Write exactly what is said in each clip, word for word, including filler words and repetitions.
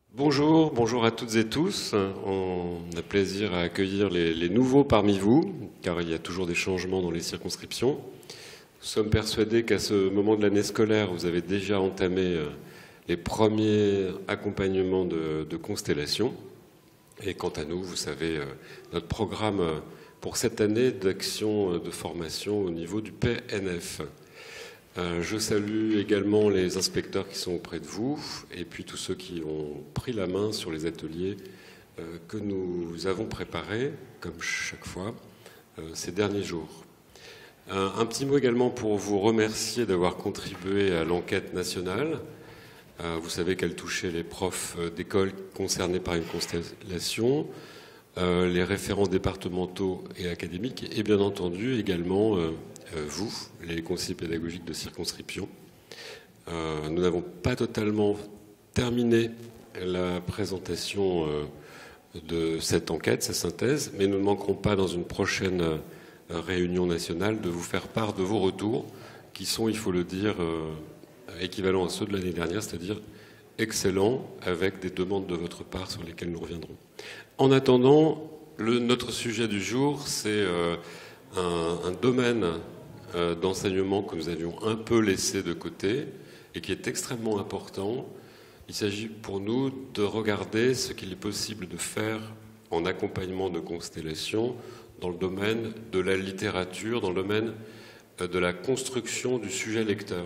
Bonjour, bonjour à toutes et tous. On a plaisir à accueillir les, les nouveaux parmi vous, car il y a toujours des changements dans les circonscriptions. Nous sommes persuadés qu'à ce moment de l'année scolaire, vous avez déjà entamé les premiers accompagnements de, de constellation. Et quant à nous, vous savez, notre programme pour cette année d'action de formation au niveau du P N F. Euh, je salue également les inspecteurs qui sont auprès de vous et puis tous ceux qui ont pris la main sur les ateliers euh, que nous avons préparés, comme chaque fois, euh, ces derniers jours. Un, un petit mot également pour vous remercier d'avoir contribué à l'enquête nationale. Euh, vous savez qu'elle touchait les profs d'école concernés par une constellation, euh, les référents départementaux et académiques et bien entendu également euh, vous, les conseillers pédagogiques de circonscription. Euh, nous n'avons pas totalement terminé la présentation euh, de cette enquête, sa synthèse, mais nous ne manquerons pas dans une prochaine euh, réunion nationale de vous faire part de vos retours, qui sont, il faut le dire, euh, équivalents à ceux de l'année dernière, c'est-à-dire excellents, avec des demandes de votre part sur lesquelles nous reviendrons. En attendant, le, notre sujet du jour, c'est euh, un, un domaine d'enseignement que nous avions un peu laissé de côté et qui est extrêmement important. Il s'agit pour nous de regarder ce qu'il est possible de faire en accompagnement de constellation dans le domaine de la littérature, dans le domaine de la construction du sujet lecteur.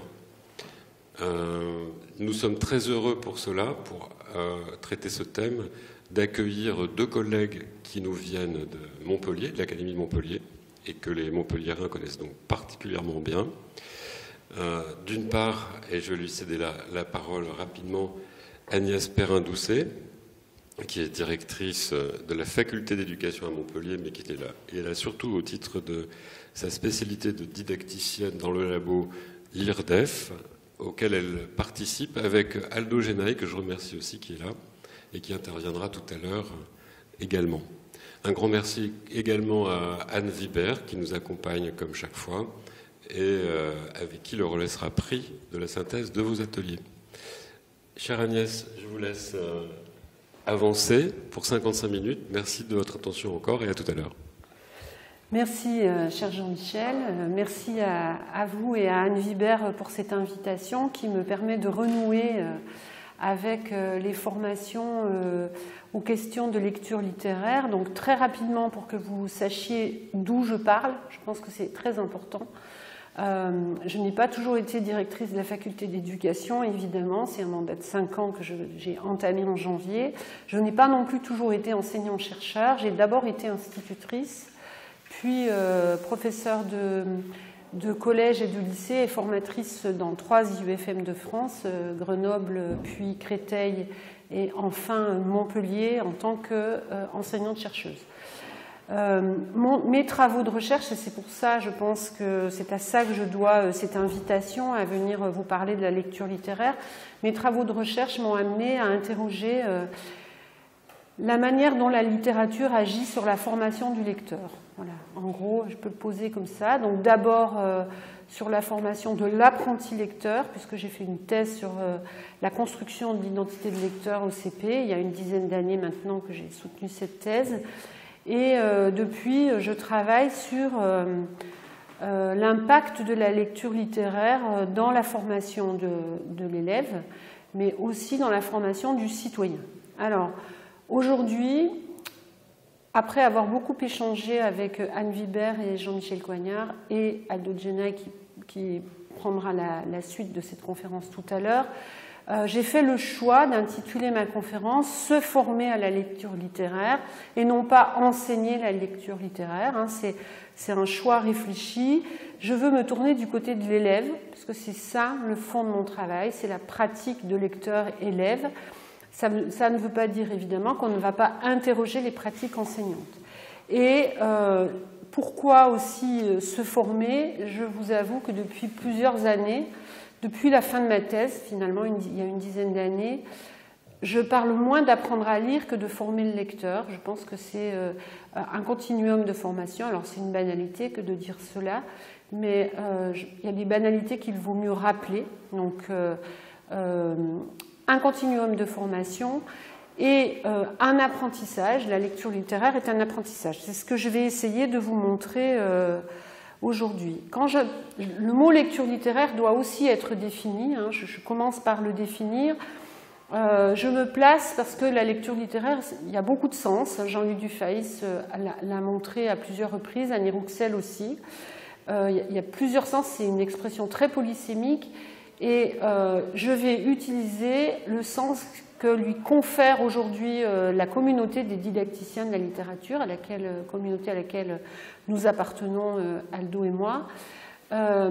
Euh, nous sommes très heureux pour cela, pour euh, traiter ce thème, d'accueillir deux collègues qui nous viennent de Montpellier, de l'Académie de Montpellier, et que les Montpelliérains connaissent donc particulièrement bien. Euh, D'une part, et je vais lui céder la, la parole rapidement, Agnès Perrin-Doucet, qui est directrice de la faculté d'éducation à Montpellier, mais qui est là, et là surtout au titre de sa spécialité de didacticienne dans le labo l'IRDEF, auquel elle participe avec Aldo Genaï, que je remercie aussi, qui est là, et qui interviendra tout à l'heure également. Un grand merci également à Anne Vibert, qui nous accompagne comme chaque fois, et euh, avec qui le relais sera pris de la synthèse de vos ateliers. Chère Agnès, je vous laisse euh, avancer pour cinquante-cinq minutes. Merci de votre attention encore et à tout à l'heure. Merci, euh, cher Jean-Michel. Euh, merci à, à vous et à Anne Vibert pour cette invitation qui me permet de renouer euh, avec euh, les formations euh, aux questions de lecture littéraire. Donc très rapidement, pour que vous sachiez d'où je parle, je pense que c'est très important. Euh, je n'ai pas toujours été directrice de la faculté d'éducation, évidemment, c'est un mandat de cinq ans que j'ai entamé en janvier. Je n'ai pas non plus toujours été enseignant-chercheur, j'ai d'abord été institutrice, puis euh, professeure de, de collège et de lycée et formatrice dans trois I U F M de France, euh, Grenoble, puis Créteil et enfin Montpellier en tant qu'enseignante-chercheuse. Euh, mon, mes travaux de recherche, et c'est pour ça, je pense que c'est à ça que je dois euh, cette invitation à venir euh, vous parler de la lecture littéraire, mes travaux de recherche m'ont amené à interroger euh, la manière dont la littérature agit sur la formation du lecteur. Voilà. En gros, je peux le poser comme ça. Donc d'abord euh, sur la formation de l'apprenti lecteur, puisque j'ai fait une thèse sur euh, la construction de l'identité de lecteur au C P. Il y a une dizaine d'années maintenant que j'ai soutenu cette thèse. Et euh, depuis, je travaille sur euh, euh, l'impact de la lecture littéraire dans la formation de, de l'élève, mais aussi dans la formation du citoyen. Alors, aujourd'hui, après avoir beaucoup échangé avec Anne Vibert et Jean-Michel Coignard et Aldo Genaï qui, qui prendra la, la suite de cette conférence tout à l'heure, euh, j'ai fait le choix d'intituler ma conférence « Se former à la lecture littéraire » et non pas « Enseigner la lecture littéraire hein, ». C'est un choix réfléchi. Je veux me tourner du côté de l'élève, parce que c'est ça le fond de mon travail, c'est la pratique de lecteur-élève. Ça, ça ne veut pas dire évidemment qu'on ne va pas interroger les pratiques enseignantes. Et euh, pourquoi aussi euh, se former? Je vous avoue que depuis plusieurs années, depuis la fin de ma thèse, finalement une, il y a une dizaine d'années, je parle moins d'apprendre à lire que de former le lecteur. Je pense que c'est euh, un continuum de formation. Alors c'est une banalité que de dire cela, mais euh, je, il y a des banalités qu'il vaut mieux rappeler. Donc euh, euh, un continuum de formation et euh, un apprentissage. La lecture littéraire est un apprentissage. C'est ce que je vais essayer de vous montrer euh, aujourd'hui. Quand je, le mot lecture littéraire doit aussi être défini, hein, je, je commence par le définir. Euh, je me place parce que la lecture littéraire, il y a beaucoup de sens. Jean-Louis Dufayis euh, l'a montré à plusieurs reprises, Annie Rouxel aussi. Euh, il, y a, il y a plusieurs sens, c'est une expression très polysémique et euh, je vais utiliser le sens que lui confère aujourd'hui euh, la communauté des didacticiens de la littérature, à laquelle, communauté à laquelle nous appartenons, euh, Aldo et moi, euh,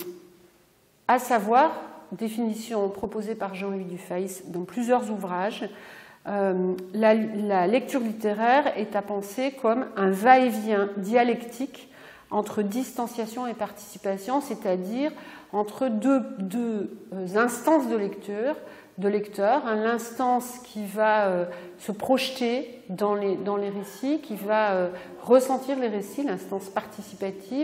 à savoir, définition proposée par Jean-Louis Dufayis dans plusieurs ouvrages, euh, la, la lecture littéraire est à penser comme un va-et-vient dialectique entre distanciation et participation, c'est-à-dire entre deux, deux instances de lecture, de lecteur, l'instance qui va euh, se projeter dans les, dans les récits, qui va euh, ressentir les récits, l'instance participative,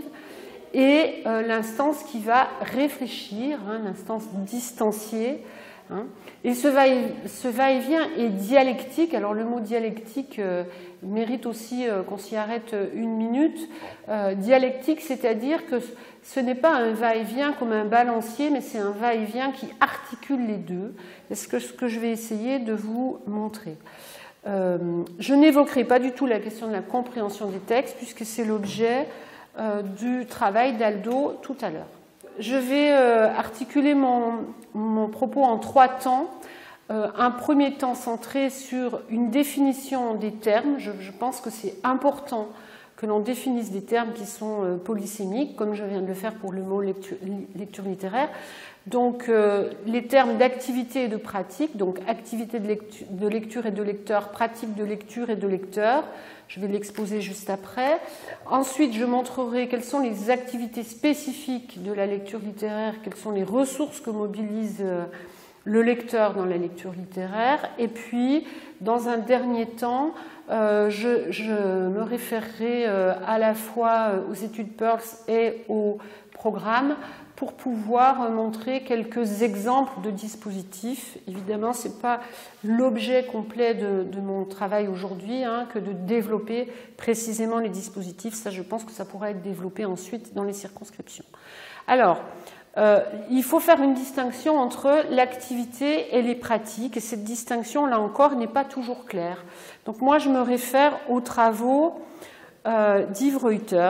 et euh, l'instance qui va réfléchir, hein, l'instance distanciée. Hein. Et ce va-et-vient est dialectique. Alors le mot dialectique euh, mérite aussi euh, qu'on s'y arrête une minute. Euh, dialectique, c'est-à-dire que ce n'est pas un va-et-vient comme un balancier, mais c'est un va-et-vient qui articule les deux. C'est ce que, ce que je vais essayer de vous montrer. Euh, je n'évoquerai pas du tout la question de la compréhension des textes, puisque c'est l'objet euh, du travail d'Aldo tout à l'heure. Je vais euh, articuler mon, mon propos en trois temps. Euh, un premier temps centré sur une définition des termes. Je, je pense que c'est important que l'on définisse des termes qui sont euh, polysémiques, comme je viens de le faire pour le mot lecture, lecture littéraire. Donc, euh, les termes d'activité et de pratique, donc activité de lecture, de lecture et de lecteur, pratique de lecture et de lecteur. Je vais l'exposer juste après. Ensuite, je montrerai quelles sont les activités spécifiques de la lecture littéraire, quelles sont les ressources que mobilise euh, le lecteur dans la lecture littéraire. Et puis, dans un dernier temps, euh, je, je me référerai euh, à la fois aux études Peirce et au programme pour pouvoir montrer quelques exemples de dispositifs. Évidemment, ce n'est pas l'objet complet de, de mon travail aujourd'hui, hein, que de développer précisément les dispositifs. Ça, je pense que ça pourra être développé ensuite dans les circonscriptions. Alors, euh, il faut faire une distinction entre l'activité et les pratiques, et cette distinction, là encore, n'est pas toujours claire. Donc moi, je me réfère aux travaux euh, d'Yves Reuter,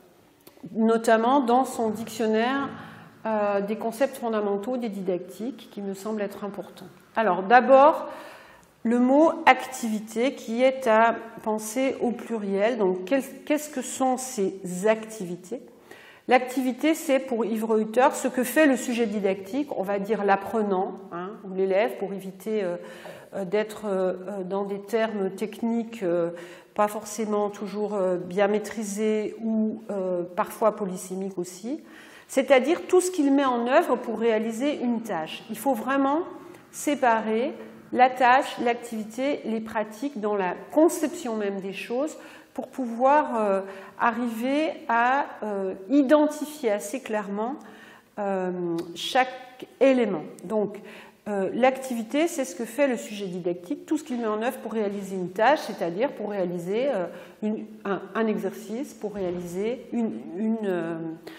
notamment dans son dictionnaire Euh, des concepts fondamentaux des didactiques qui me semblent être importants. Alors d'abord, le mot activité qui est à penser au pluriel. Donc qu'est-ce que sont ces activités? L'activité, c'est pour Yves Reuter ce que fait le sujet didactique, on va dire l'apprenant, hein, ou l'élève, pour éviter euh, d'être euh, dans des termes techniques euh, pas forcément toujours euh, bien maîtrisés ou euh, parfois polysémiques aussi. C'est-à-dire tout ce qu'il met en œuvre pour réaliser une tâche. Il faut vraiment séparer la tâche, l'activité, les pratiques dans la conception même des choses pour pouvoir euh, arriver à euh, identifier assez clairement euh, chaque élément. Donc, euh, l'activité, c'est ce que fait le sujet didactique, tout ce qu'il met en œuvre pour réaliser une tâche, c'est-à-dire pour réaliser euh, une, un, un exercice, pour réaliser une... une euh,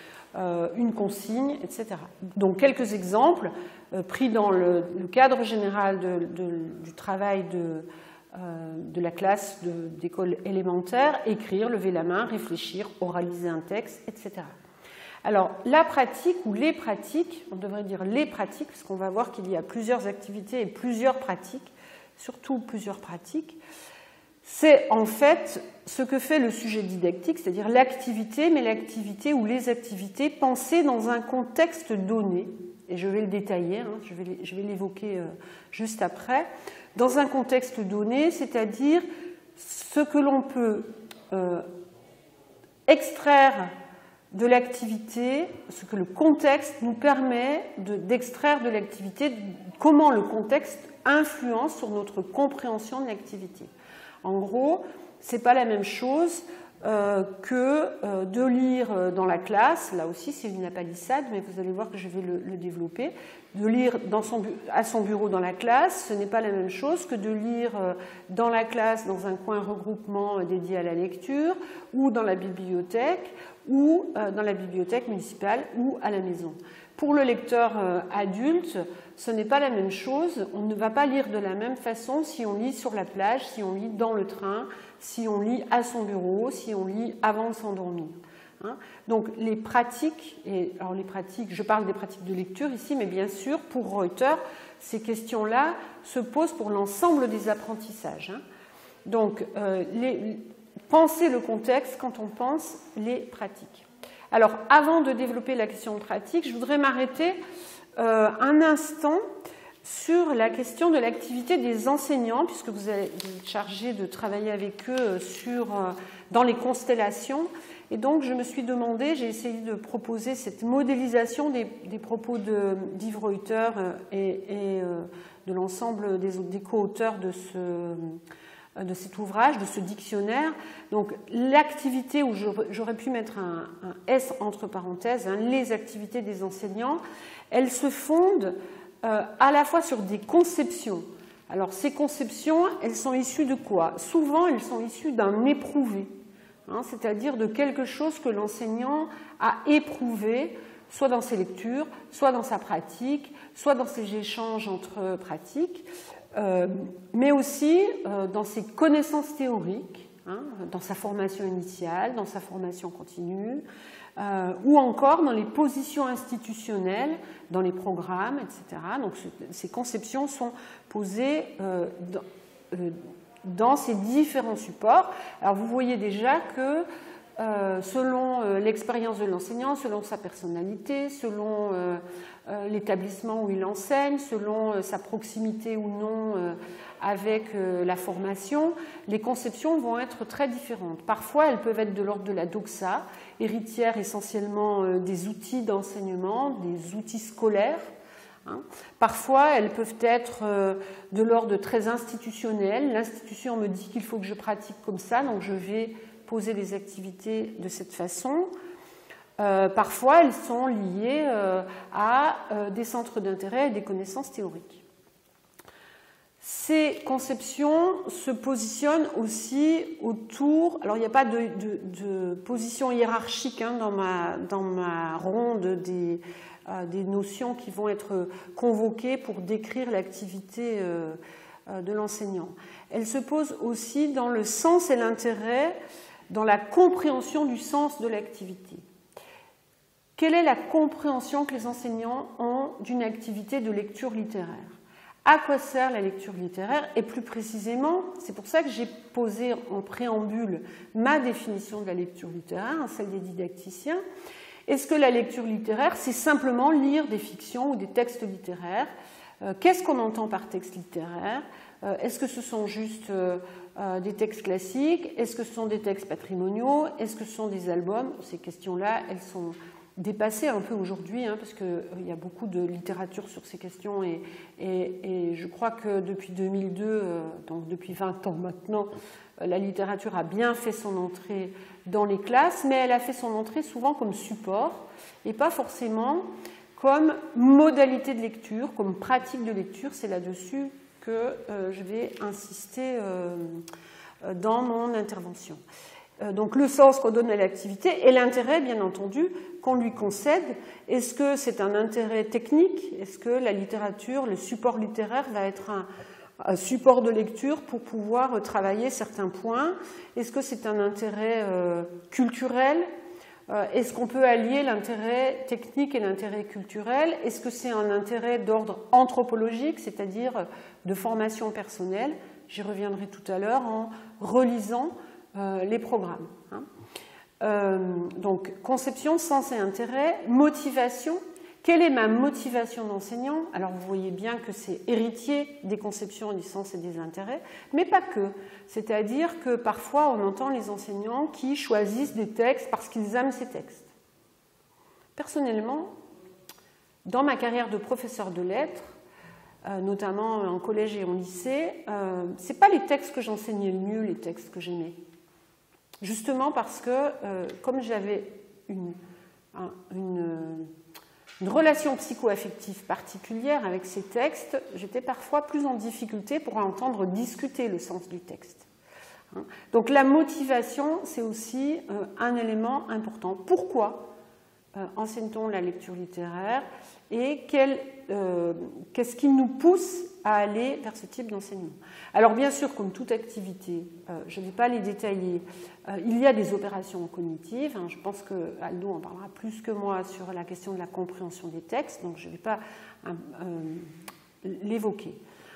une consigne, et cetera. Donc quelques exemples euh, pris dans le, le cadre général de, de, du travail de, euh, de la classe d'école élémentaire, écrire, lever la main, réfléchir, oraliser un texte, et cetera. Alors la pratique ou les pratiques, on devrait dire les pratiques, parce qu'on va voir qu'il y a plusieurs activités et plusieurs pratiques, surtout plusieurs pratiques. C'est en fait ce que fait le sujet didactique, c'est-à-dire l'activité, mais l'activité ou les activités pensées dans un contexte donné, et je vais le détailler, hein, je vais l'évoquer euh, juste après, dans un contexte donné, c'est-à-dire ce que l'on peut euh, extraire de l'activité, ce que le contexte nous permet d'extraire de, de l'activité, comment le contexte influence sur notre compréhension de l'activité. En gros, ce n'est pas la même chose euh, que euh, de lire dans la classe, là aussi c'est une palissade, mais vous allez voir que je vais le, le développer, de lire dans son, à son bureau dans la classe, ce n'est pas la même chose que de lire dans la classe, dans un coin regroupement dédié à la lecture, ou dans la bibliothèque, ou dans la bibliothèque municipale, ou à la maison. Pour le lecteur adulte, ce n'est pas la même chose. On ne va pas lire de la même façon si on lit sur la plage, si on lit dans le train, si on lit à son bureau, si on lit avant de s'endormir. Donc les pratiques, et alors les pratiques, je parle des pratiques de lecture ici, mais bien sûr, pour Reuter, ces questions-là se posent pour l'ensemble des apprentissages. Donc, euh, les, penser le contexte quand on pense les pratiques. Alors, avant de développer la question pratique, je voudrais m'arrêter euh, un instant sur la question de l'activité des enseignants, puisque vous êtes chargé de travailler avec eux sur, euh, dans les constellations. Et donc, je me suis demandé, j'ai essayé de proposer cette modélisation des, des propos d'Yves Reuter et, et euh, de l'ensemble des, des co-auteurs de, ce, de cet ouvrage, de ce dictionnaire. Donc, l'activité, où j'aurais pu mettre un, un S entre parenthèses, hein, les activités des enseignants, elles se fondent euh, à la fois sur des conceptions. Alors, ces conceptions, elles sont issues de quoi? Souvent, elles sont issues d'un éprouvé. Hein, c'est-à-dire de quelque chose que l'enseignant a éprouvé, soit dans ses lectures, soit dans sa pratique, soit dans ses échanges entre pratiques, euh, mais aussi euh, dans ses connaissances théoriques, hein, dans sa formation initiale, dans sa formation continue, euh, ou encore dans les positions institutionnelles, dans les programmes, et cetera. Donc ces conceptions sont posées euh, dans, euh, dans ces différents supports. Alors vous voyez déjà que euh, selon euh, l'expérience de l'enseignant, selon sa personnalité, selon euh, euh, l'établissement où il enseigne, selon euh, sa proximité ou non euh, avec euh, la formation, les conceptions vont être très différentes. Parfois, elles peuvent être de l'ordre de la doxa, héritière essentiellement euh, des outils d'enseignement, des outils scolaires. Hein. Parfois, elles peuvent être euh, de l'ordre très institutionnel. L'institution me dit qu'il faut que je pratique comme ça, donc je vais poser les activités de cette façon. Euh, parfois, elles sont liées euh, à euh, des centres d'intérêt et des connaissances théoriques. Ces conceptions se positionnent aussi autour... Alors, il n'y a pas de, de, de position hiérarchique hein, dans, ma, dans ma ronde des... des notions qui vont être convoquées pour décrire l'activité de l'enseignant. Elle se pose aussi dans le sens et l'intérêt, dans la compréhension du sens de l'activité. Quelle est la compréhension que les enseignants ont d'une activité de lecture littéraire? À quoi sert la lecture littéraire? Et plus précisément, c'est pour ça que j'ai posé en préambule ma définition de la lecture littéraire, celle des didacticiens. Est-ce que la lecture littéraire, c'est simplement lire des fictions ou des textes littéraires? euh, Qu'est-ce qu'on entend par texte littéraire? euh, Est-ce que ce sont juste euh, des textes classiques? Est-ce que ce sont des textes patrimoniaux? Est-ce que ce sont des albums? Ces questions-là, elles sont dépassées un peu aujourd'hui, hein, parce qu'il euh, y a beaucoup de littérature sur ces questions, et, et, et je crois que depuis deux mille deux, euh, donc depuis vingt ans maintenant, euh, la littérature a bien fait son entrée dans les classes, mais elle a fait son entrée souvent comme support et pas forcément comme modalité de lecture, comme pratique de lecture. C'est là-dessus que euh, je vais insister euh, dans mon intervention. Euh, donc le sens qu'on donne à l'activité et l'intérêt, bien entendu, qu'on lui concède. Est-ce que c'est un intérêt technique? Est-ce que la littérature, le support littéraire va être un un support de lecture pour pouvoir travailler certains points? Est-ce que c'est un intérêt euh, culturel? euh, Est-ce qu'on peut allier l'intérêt technique et l'intérêt culturel? Est-ce que c'est un intérêt d'ordre anthropologique, c'est-à-dire de formation personnelle? J'y reviendrai tout à l'heure en relisant euh, les programmes. Hein. Euh, donc, conception, sens et intérêt, motivation. Quelle est ma motivation d'enseignant? Alors vous voyez bien que c'est héritier des conceptions, du sens et des intérêts, mais pas que. C'est-à-dire que parfois on entend les enseignants qui choisissent des textes parce qu'ils aiment ces textes. Personnellement, dans ma carrière de professeur de lettres, euh, notamment en collège et en lycée, euh, ce n'est pas les textes que j'enseignais le mieux, les textes que j'aimais. justement parce que, euh, comme j'avais une, un, une, une relation psycho-affective particulière avec ces textes, j'étais parfois plus en difficulté pour entendre discuter le sens du texte. Donc la motivation, c'est aussi euh, un élément important. Pourquoi euh, enseigne-t-on la lecture littéraire et quel, euh, qu'est-ce qui nous pousse à aller vers ce type d'enseignement? Alors bien sûr, comme toute activité, euh, je ne vais pas les détailler, euh, il y a des opérations cognitives, hein, je pense que Aldo en parlera plus que moi sur la question de la compréhension des textes, donc je ne vais pas euh, euh, l'évoquer.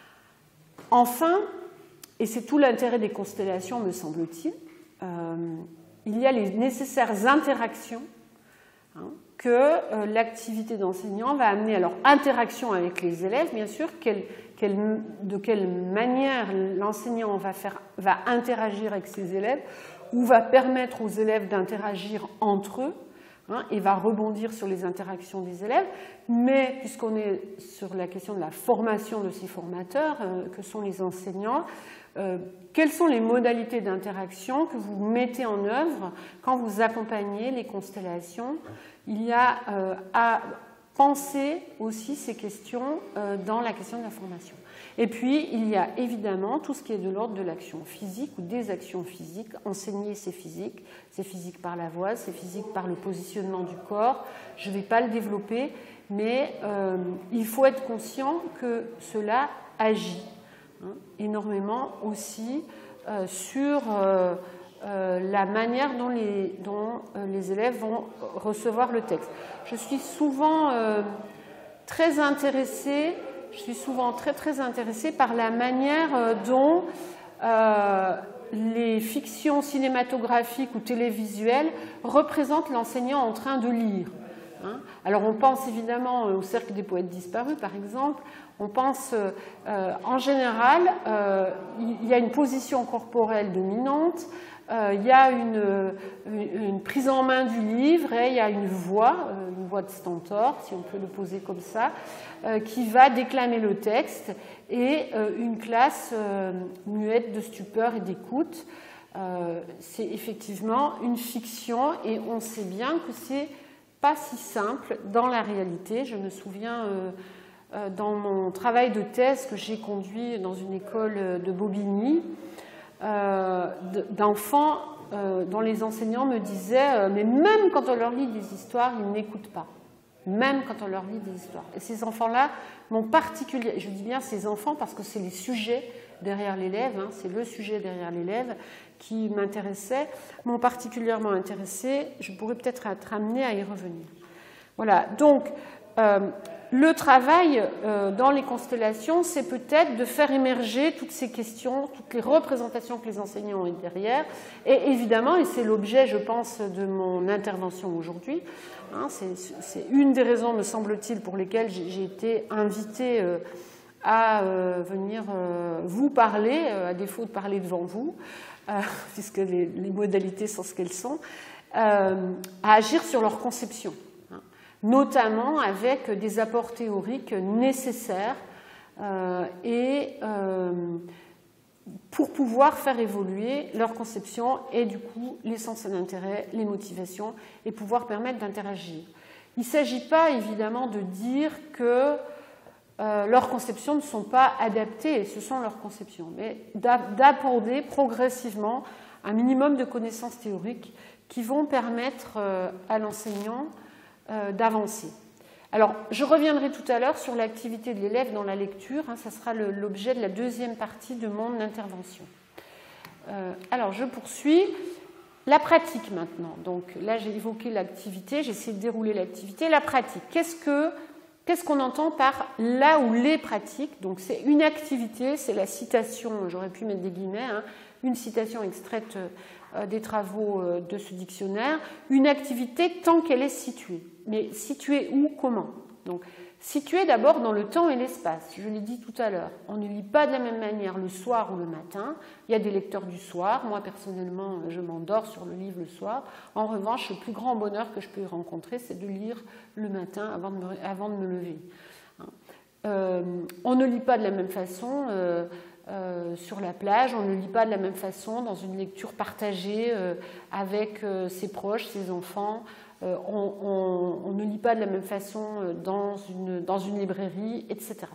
Enfin, et c'est tout l'intérêt des constellations, me semble-t-il, euh, il y a les nécessaires interactions hein, que euh, l'activité d'enseignant va amener. Alors, interaction avec les élèves, bien sûr, quelle, quelle, de quelle manière l'enseignant va, faire, va interagir avec ses élèves ou va permettre aux élèves d'interagir entre eux hein, et va rebondir sur les interactions des élèves. Mais puisqu'on est sur la question de la formation de ces formateurs, euh, que sont les enseignants, euh, quelles sont les modalités d'interaction que vous mettez en œuvre quand vous accompagnez les constellations? Il y a euh, à penser aussi ces questions euh, dans la question de la formation. Et puis, il y a évidemment tout ce qui est de l'ordre de l'action physique ou des actions physiques. Enseigner, c'est physique. C'est physique par la voix, c'est physique par le positionnement du corps. Je ne vais pas le développer, mais euh, il faut être conscient que cela agit hein, énormément aussi euh, sur euh, euh, la manière dont les, dont, euh, les élèves vont recevoir le texte. Je suis souvent euh, très intéressée Je suis souvent très très intéressée par la manière dont euh, les fictions cinématographiques ou télévisuelles représentent l'enseignant en train de lire. Hein. Alors on pense évidemment au Cercle des poètes disparus par exemple, on pense euh, en général, euh, il y a une position corporelle dominante, euh, il y a une, une, une prise en main du livre et il y a une voix, euh, une voix de stentor, si on peut le poser comme ça, euh, qui va déclamer le texte et euh, une classe euh, muette de stupeur et d'écoute. Euh, c'est effectivement une fiction et on sait bien que c'est pas si simple dans la réalité. Je me souviens euh, euh, dans mon travail de thèse que j'ai conduit dans une école de Bobigny, euh, d'enfants euh, dont les enseignants me disaient euh, mais même quand on leur lit des histoires, ils n'écoutent pas. Même quand on leur lit des histoires. Et ces enfants-là m'ont particulièrement, je dis bien ces enfants parce que c'est les sujets derrière l'élève, hein, c'est le sujet derrière l'élève qui m'intéressait, m'ont particulièrement intéressé. Je pourrais peut-être être amenée à y revenir. Voilà, donc euh, le travail euh, dans les constellations, c'est peut-être de faire émerger toutes ces questions, toutes les représentations que les enseignants ont derrière. Et évidemment, et c'est l'objet, je pense, de mon intervention aujourd'hui, hein, c'est une des raisons, me semble-t-il, pour lesquelles j'ai été invitée euh, à euh, venir euh, vous parler, euh, à défaut de parler devant vous, euh, puisque les, les modalités sont ce qu'elles sont, euh, à agir sur leur conception, hein, notamment avec des apports théoriques nécessaires euh, et euh, pour pouvoir faire évoluer leur conception et du coup les sens d'intérêt, les motivations et pouvoir permettre d'interagir. Il ne s'agit pas évidemment de dire que Euh, leurs conceptions ne sont pas adaptées, ce sont leurs conceptions, mais d'apporter progressivement un minimum de connaissances théoriques qui vont permettre euh, à l'enseignant euh, d'avancer. Alors, je reviendrai tout à l'heure sur l'activité de l'élève dans la lecture, hein, ça sera l'objet de la deuxième partie de mon intervention. Euh, alors, je poursuis. La pratique maintenant. Donc là, j'ai évoqué l'activité, j'ai essayé de dérouler l'activité. La pratique, qu'est-ce que Qu'est-ce qu'on entend par là ou les pratiques? Donc c'est une activité, c'est la citation, j'aurais pu mettre des guillemets, hein, une citation extraite euh, des travaux euh, de ce dictionnaire, une activité tant qu'elle est située. Mais située où, comment? Donc située d'abord dans le temps et l'espace, je l'ai dit tout à l'heure. On ne lit pas de la même manière le soir ou le matin. Il y a des lecteurs du soir. Moi, personnellement, je m'endors sur le livre le soir. En revanche, le plus grand bonheur que je peux rencontrer, c'est de lire le matin avant de me, avant de me lever. Euh, on ne lit pas de la même façon euh, euh, sur la plage. On ne lit pas de la même façon dans une lecture partagée euh, avec euh, ses proches, ses enfants. Euh, on, on, on ne lit pas de la même façon dans une, dans une librairie, et cetera.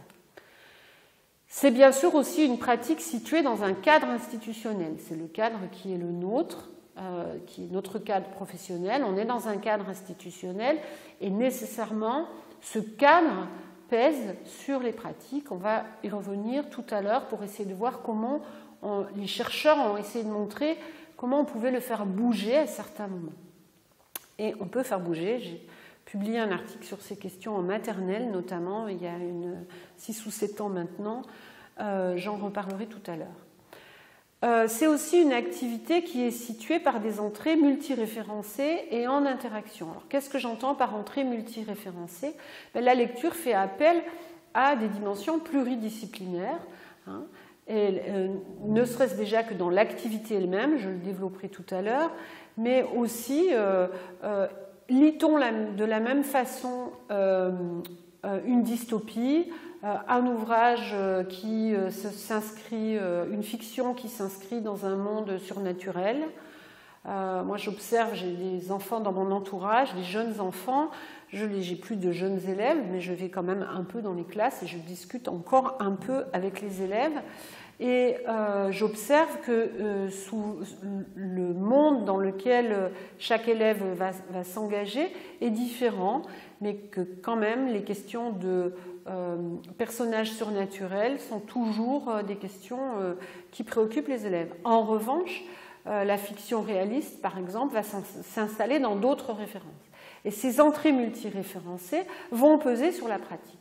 C'est bien sûr aussi une pratique située dans un cadre institutionnel. C'est le cadre qui est le nôtre, euh, qui est notre cadre professionnel. On est dans un cadre institutionnel et nécessairement, ce cadre pèse sur les pratiques. On va y revenir tout à l'heure pour essayer de voir comment on, les chercheurs ont essayé de montrer comment on pouvait le faire bouger à certains moments. Et on peut faire bouger. J'ai publié un article sur ces questions en maternelle, notamment, il y a six ou sept ans maintenant. Euh, j'en reparlerai tout à l'heure. Euh, c'est aussi une activité qui est située par des entrées multiréférencées et en interaction. Alors, qu'est-ce que j'entends par entrée multiréférencée? Ben, la lecture fait appel à des dimensions pluridisciplinaires, hein, et, euh, ne serait-ce déjà que dans l'activité elle-même, je le développerai tout à l'heure, mais aussi, euh, euh, lit-on la, de la même façon euh, euh, une dystopie, euh, un ouvrage euh, qui euh, s'inscrit, euh, une fiction qui s'inscrit dans un monde surnaturel. Euh, moi, j'observe, j'ai des enfants dans mon entourage, des jeunes enfants. Je n'ai plus de jeunes élèves, mais je vais quand même un peu dans les classes et je discute encore un peu avec les élèves. Et euh, j'observe que euh, sous le monde dans lequel chaque élève va, va s'engager est différent, mais que quand même les questions de euh, personnages surnaturels sont toujours euh, des questions euh, qui préoccupent les élèves. En revanche, euh, la fiction réaliste, par exemple, va s'installer dans d'autres références. Et ces entrées multiréférencées vont peser sur la pratique.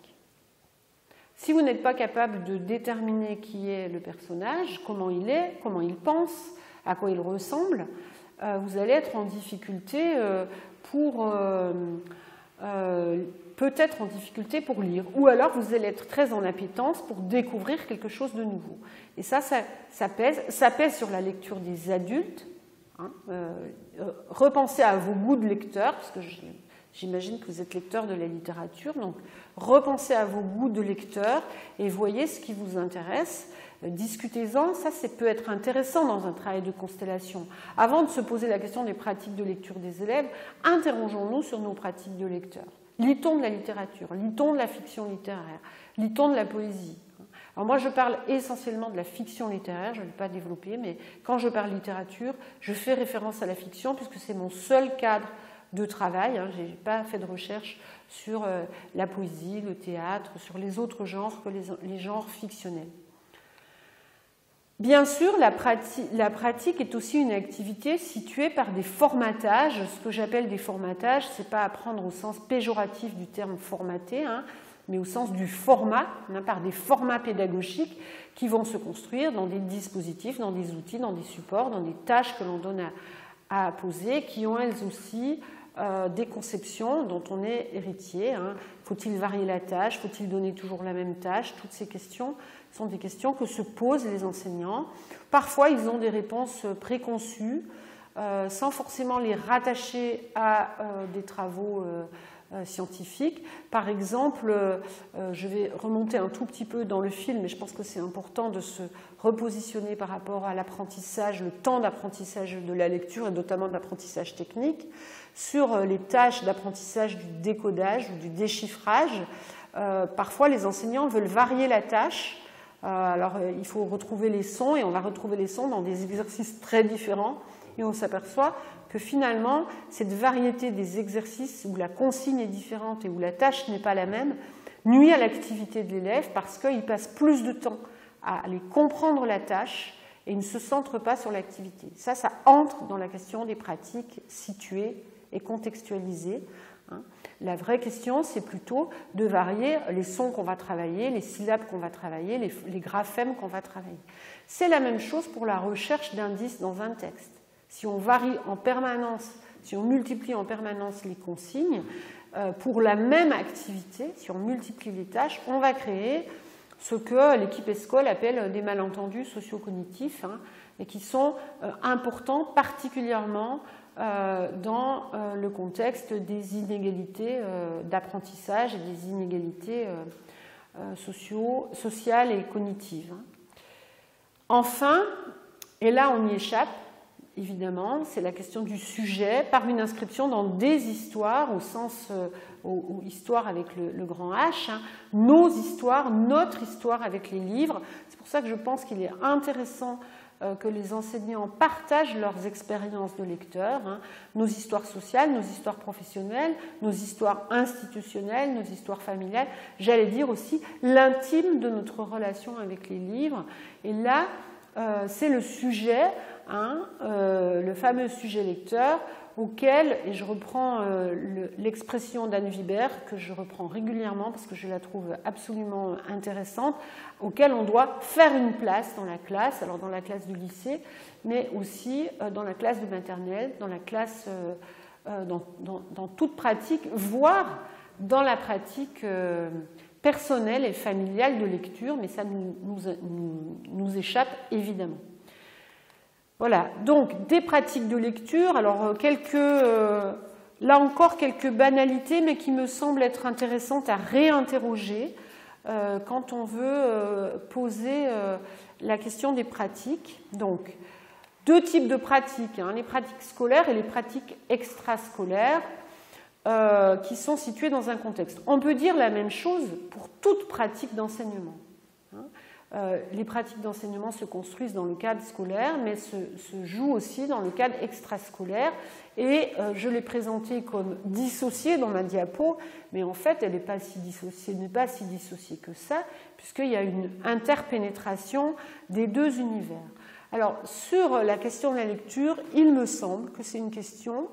Si vous n'êtes pas capable de déterminer qui est le personnage, comment il est, comment il pense, à quoi il ressemble, euh, vous allez être en difficulté euh, pour euh, euh, peut-être en difficulté pour lire, ou alors vous allez être très en appétence pour découvrir quelque chose de nouveau. Et ça, ça, ça pèse, ça pèse sur la lecture des adultes. Hein, euh, repensez à vos goûts de lecteur, parce que je, j'imagine que vous êtes lecteur de la littérature, donc repensez à vos goûts de lecteur et voyez ce qui vous intéresse. Discutez-en, ça, ça peut être intéressant dans un travail de constellation. Avant de se poser la question des pratiques de lecture des élèves, interrogeons-nous sur nos pratiques de lecteur. Lit-on de la littérature? Lit-on de la fiction littéraire? Lit-on de la poésie? Alors moi, je parle essentiellement de la fiction littéraire, je ne vais pas développer, mais quand je parle littérature, je fais référence à la fiction puisque c'est mon seul cadre de travail. Hein. Je n'ai pas fait de recherche sur euh, la poésie, le théâtre, sur les autres genres que les, les genres fictionnels. Bien sûr, la pratique, la pratique est aussi une activité située par des formatages. Ce que j'appelle des formatages, ce n'est pas à prendre au sens péjoratif du terme formaté, hein, mais au sens du format, hein, par des formats pédagogiques qui vont se construire dans des dispositifs, dans des outils, dans des supports, dans des tâches que l'on donne à, à poser, qui ont elles aussi euh, des conceptions dont on est héritier. Hein. Faut-il varier la tâche? Faut-il donner toujours la même tâche? Toutes ces questions sont des questions que se posent les enseignants. Parfois, ils ont des réponses préconçues, euh, sans forcément les rattacher à euh, des travaux euh, euh, scientifiques. Par exemple, euh, je vais remonter un tout petit peu dans le film, mais je pense que c'est important de se repositionner par rapport à l'apprentissage, le temps d'apprentissage de la lecture, et notamment de l'apprentissage technique, sur les tâches d'apprentissage du décodage ou du déchiffrage. Euh, parfois, les enseignants veulent varier la tâche. Alors, il faut retrouver les sons, et on va retrouver les sons dans des exercices très différents, et on s'aperçoit que finalement, cette variété des exercices où la consigne est différente et où la tâche n'est pas la même, nuit à l'activité de l'élève parce qu'il passe plus de temps à aller comprendre la tâche et ne se centre pas sur l'activité. Ça, ça entre dans la question des pratiques situées et contextualisées. La vraie question, c'est plutôt de varier les sons qu'on va travailler, les syllabes qu'on va travailler, les, les graphèmes qu'on va travailler. C'est la même chose pour la recherche d'indices dans un texte. Si on varie en permanence, si on multiplie en permanence les consignes, euh, pour la même activité, si on multiplie les tâches, on va créer ce que l'équipe ESCOL appelle des malentendus socio-cognitifs, hein, et qui sont euh, importants particulièrement Euh, dans euh, le contexte des inégalités euh, d'apprentissage et des inégalités euh, euh, socio, sociales et cognitives. Enfin, et là on y échappe, évidemment, c'est la question du sujet par une inscription dans des histoires, au sens, euh, au, au histoire avec le, le grand H, hein, nos histoires, notre histoire avec les livres. C'est pour ça que je pense qu'il est intéressant euh, que les enseignants partagent leurs expériences de lecteurs, hein, nos histoires sociales, nos histoires professionnelles, nos histoires institutionnelles, nos histoires familiales, j'allais dire aussi l'intime de notre relation avec les livres. Et là, euh, c'est le sujet, hein, euh, le fameux sujet lecteur, auquel, et je reprends euh, l'expression d'Anne Vibert, que je reprends régulièrement parce que je la trouve absolument intéressante, auquel on doit faire une place dans la classe, alors dans la classe du lycée, mais aussi euh, dans la classe de maternelle, dans la classe, euh, euh, dans, dans, dans toute pratique, voire dans la pratique euh, personnelle et familiale de lecture, mais ça nous, nous, nous, nous échappe évidemment. Voilà, donc des pratiques de lecture, alors quelques, euh, là encore quelques banalités, mais qui me semblent être intéressantes à réinterroger euh, quand on veut euh, poser euh, la question des pratiques. Donc, deux types de pratiques, hein, les pratiques scolaires et les pratiques extrascolaires, euh, qui sont situées dans un contexte. On peut dire la même chose pour toute pratique d'enseignement. Hein. Euh, les pratiques d'enseignement se construisent dans le cadre scolaire, mais se, se jouent aussi dans le cadre extrascolaire. Et euh, je l'ai présentée comme dissociée dans ma diapo, mais en fait, elle n'est pas si dissociée, n'est pas si dissociée que ça, puisqu'il y a une interpénétration des deux univers. Alors, sur la question de la lecture, il me semble que c'est une question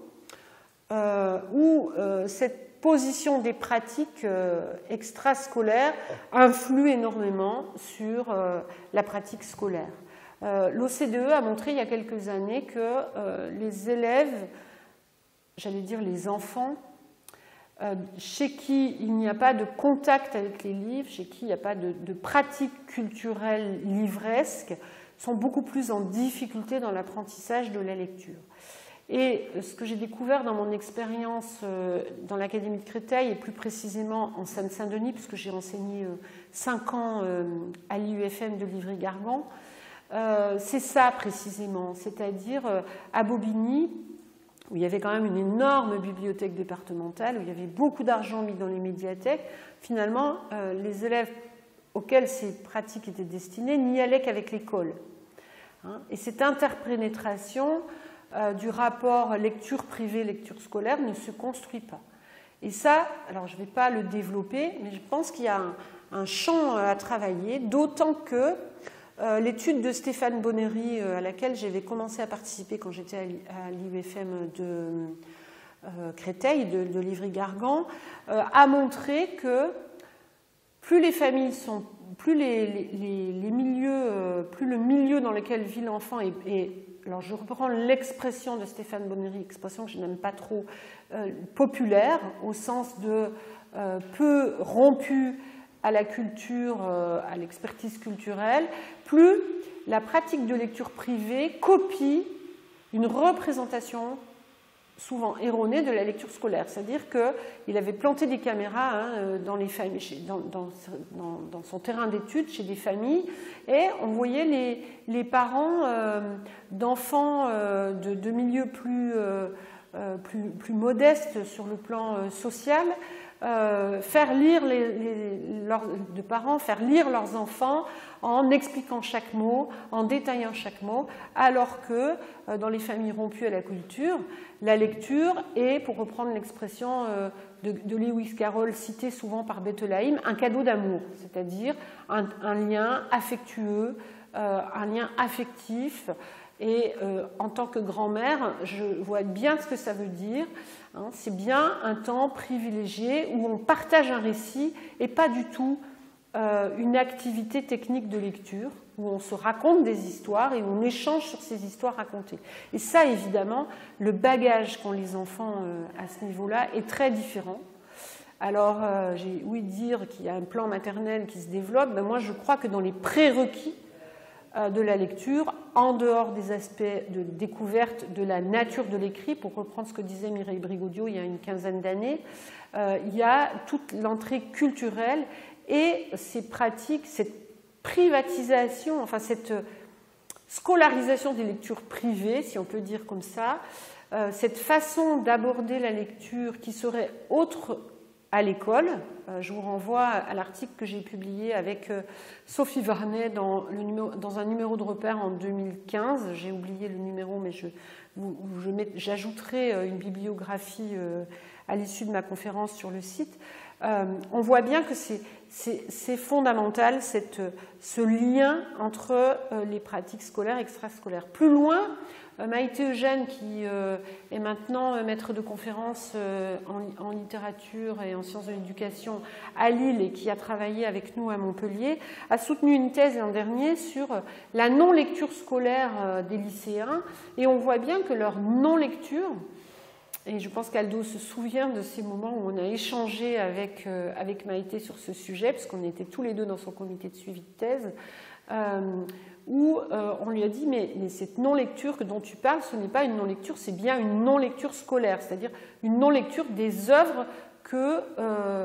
euh, où euh, cette position des pratiques euh, extrascolaires influe énormément sur euh, la pratique scolaire. Euh, L'O C D E a montré il y a quelques années que euh, les élèves, j'allais dire les enfants, euh, chez qui il n'y a pas de contact avec les livres, chez qui il n'y a pas de, de pratique culturelle livresque, sont beaucoup plus en difficulté dans l'apprentissage de la lecture. Et ce que j'ai découvert dans mon expérience dans l'Académie de Créteil, et plus précisément en Seine-Saint-Denis, puisque j'ai enseigné cinq ans à l'I U F M de Livry-Gargan, c'est ça précisément, c'est-à-dire à Bobigny, où il y avait quand même une énorme bibliothèque départementale, où il y avait beaucoup d'argent mis dans les médiathèques, finalement, les élèves auxquels ces pratiques étaient destinées n'y allaient qu'avec l'école. Et cette interpénétration Euh, du rapport lecture privée, lecture scolaire ne se construit pas. Et ça, alors je ne vais pas le développer, mais je pense qu'il y a un, un champ à travailler, d'autant que euh, l'étude de Stéphane Bonnery, euh, à laquelle j'avais commencé à participer quand j'étais à l'I U F M de euh, Créteil, de, de Livry-Gargan, euh, a montré que plus les familles sont, plus les, les, les milieux, euh, plus le milieu dans lequel vit l'enfant est, est alors je reprends l'expression de Stéphane Bonnery, expression que je n'aime pas trop, euh, populaire, au sens de euh, peu rompu à la culture, euh, à l'expertise culturelle, plus la pratique de lecture privée copie une représentation souvent erronée de la lecture scolaire. C'est-à-dire qu'il avait planté des caméras hein, dans, les familles, dans, dans, dans, dans son terrain d'études chez des familles, et on voyait les, les parents euh, d'enfants euh, de, de milieux plus, euh, plus, plus modestes sur le plan euh, social euh, faire lire les, les, leurs, de parents faire lire leurs enfants en expliquant chaque mot, en détaillant chaque mot, alors que euh, dans les familles rompues à la culture, la lecture est, pour reprendre l'expression euh, de, de Lewis Carroll citée souvent par Bettelheim, un cadeau d'amour, c'est-à-dire un, un lien affectueux, euh, un lien affectif. Et euh, en tant que grand-mère, je vois bien ce que ça veut dire. Hein, c'est bien un temps privilégié où on partage un récit et pas du tout euh, une activité technique de lecture, où on se raconte des histoires et où on échange sur ces histoires racontées. Et ça, évidemment, le bagage qu'ont les enfants euh, à ce niveau-là est très différent. Alors, euh, j'ai ouï dire qu'il y a un plan maternel qui se développe. Ben, moi, je crois que dans les prérequis de la lecture, en dehors des aspects de découverte de la nature de l'écrit, pour reprendre ce que disait Mireille Brigaudio il y a une quinzaine d'années, euh, il y a toute l'entrée culturelle et ces pratiques, cette privatisation, enfin cette, scolarisation des lectures privées, si on peut dire comme ça, euh, cette façon d'aborder la lecture qui serait autre à l'école. Euh, je vous renvoie à l'article que j'ai publié avec euh, Sophie Varnet dans, le numéro, dans un numéro de repère en deux mille quinze. J'ai oublié le numéro, mais je, je met, j'ajouterai une bibliographie euh, à l'issue de ma conférence sur le site. Euh, on voit bien que c'est fondamental cette, ce lien entre euh, les pratiques scolaires et extrascolaires. Plus loin, euh, Maïté Eugène, qui euh, est maintenant euh, maître de conférence euh, en, en littérature et en sciences de l'éducation à Lille et qui a travaillé avec nous à Montpellier, a soutenu une thèse l'an dernier sur euh, la non-lecture scolaire euh, des lycéens, et on voit bien que leur non-lecture, et je pense qu'Aldo se souvient de ces moments où on a échangé avec, euh, avec Maïté sur ce sujet, puisqu'on était tous les deux dans son comité de suivi de thèse, euh, où euh, on lui a dit mais, mais cette non-lecture dont tu parles, ce n'est pas une non-lecture, c'est bien une non-lecture scolaire, c'est-à-dire une non-lecture des œuvres que euh,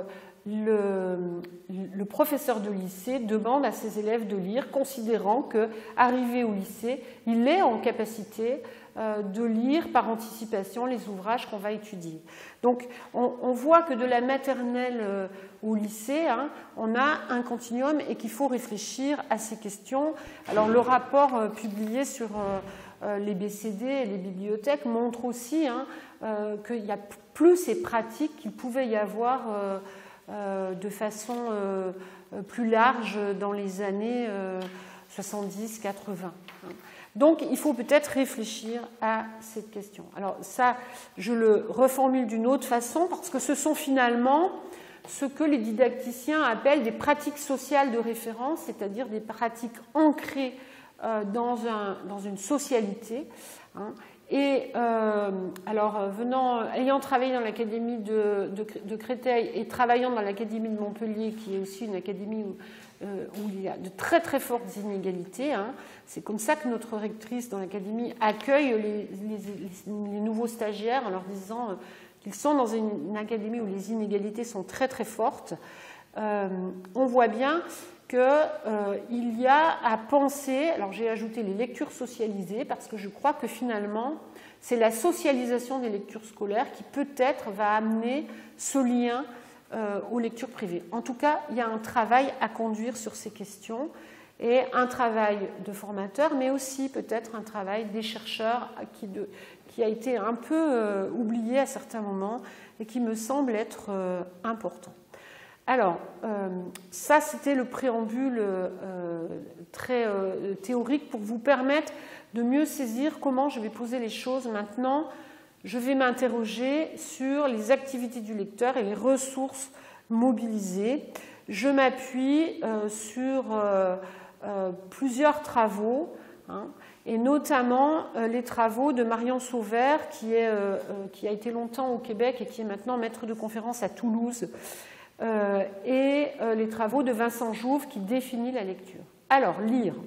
le, le professeur de lycée demande à ses élèves de lire, considérant qu'arrivé au lycée, il est en capacité de lire par anticipation les ouvrages qu'on va étudier. Donc on, on voit que de la maternelle au lycée, hein, on a un continuum et qu'il faut réfléchir à ces questions. Alors le rapport euh, publié sur euh, les B C D et les bibliothèques montre aussi hein, euh, qu'il y a plus ces pratiques qu'il pouvait y avoir euh, euh, de façon euh, plus large dans les années euh, soixante-dix quatre-vingts. Hein. Donc, il faut peut-être réfléchir à cette question. Alors ça, je le reformule d'une autre façon, parce que ce sont finalement ce que les didacticiens appellent des pratiques sociales de référence, c'est-à-dire des pratiques ancrées euh, dans, un, dans une socialité. Hein. Et euh, alors, venant, ayant travaillé dans l'académie de, de, de Créteil et travaillant dans l'académie de Montpellier, qui est aussi une académie où Euh, où il y a de très très fortes inégalités. Hein. C'est comme ça que notre rectrice dans l'académie accueille les, les, les nouveaux stagiaires en leur disant euh, qu'ils sont dans une, une académie où les inégalités sont très très fortes. Euh, on voit bien qu'il euh, y a à penser, alors j'ai ajouté les lectures socialisées parce que je crois que finalement c'est la socialisation des lectures scolaires qui peut-être va amener ce lien Euh, aux lectures privées. En tout cas, il y a un travail à conduire sur ces questions et un travail de formateurs, mais aussi peut-être un travail des chercheurs qui, de, qui a été un peu euh, oublié à certains moments et qui me semble être euh, important. Alors, euh, ça c'était le préambule euh, très euh, théorique pour vous permettre de mieux saisir comment je vais poser les choses maintenant. Je vais m'interroger sur les activités du lecteur et les ressources mobilisées. Je m'appuie euh, sur euh, euh, plusieurs travaux, hein, et notamment euh, les travaux de Marion Sauvert, qui, est, euh, qui a été longtemps au Québec et qui est maintenant maître de conférence à Toulouse, euh, et euh, les travaux de Vincent Jouve qui définit la lecture. Alors, lire.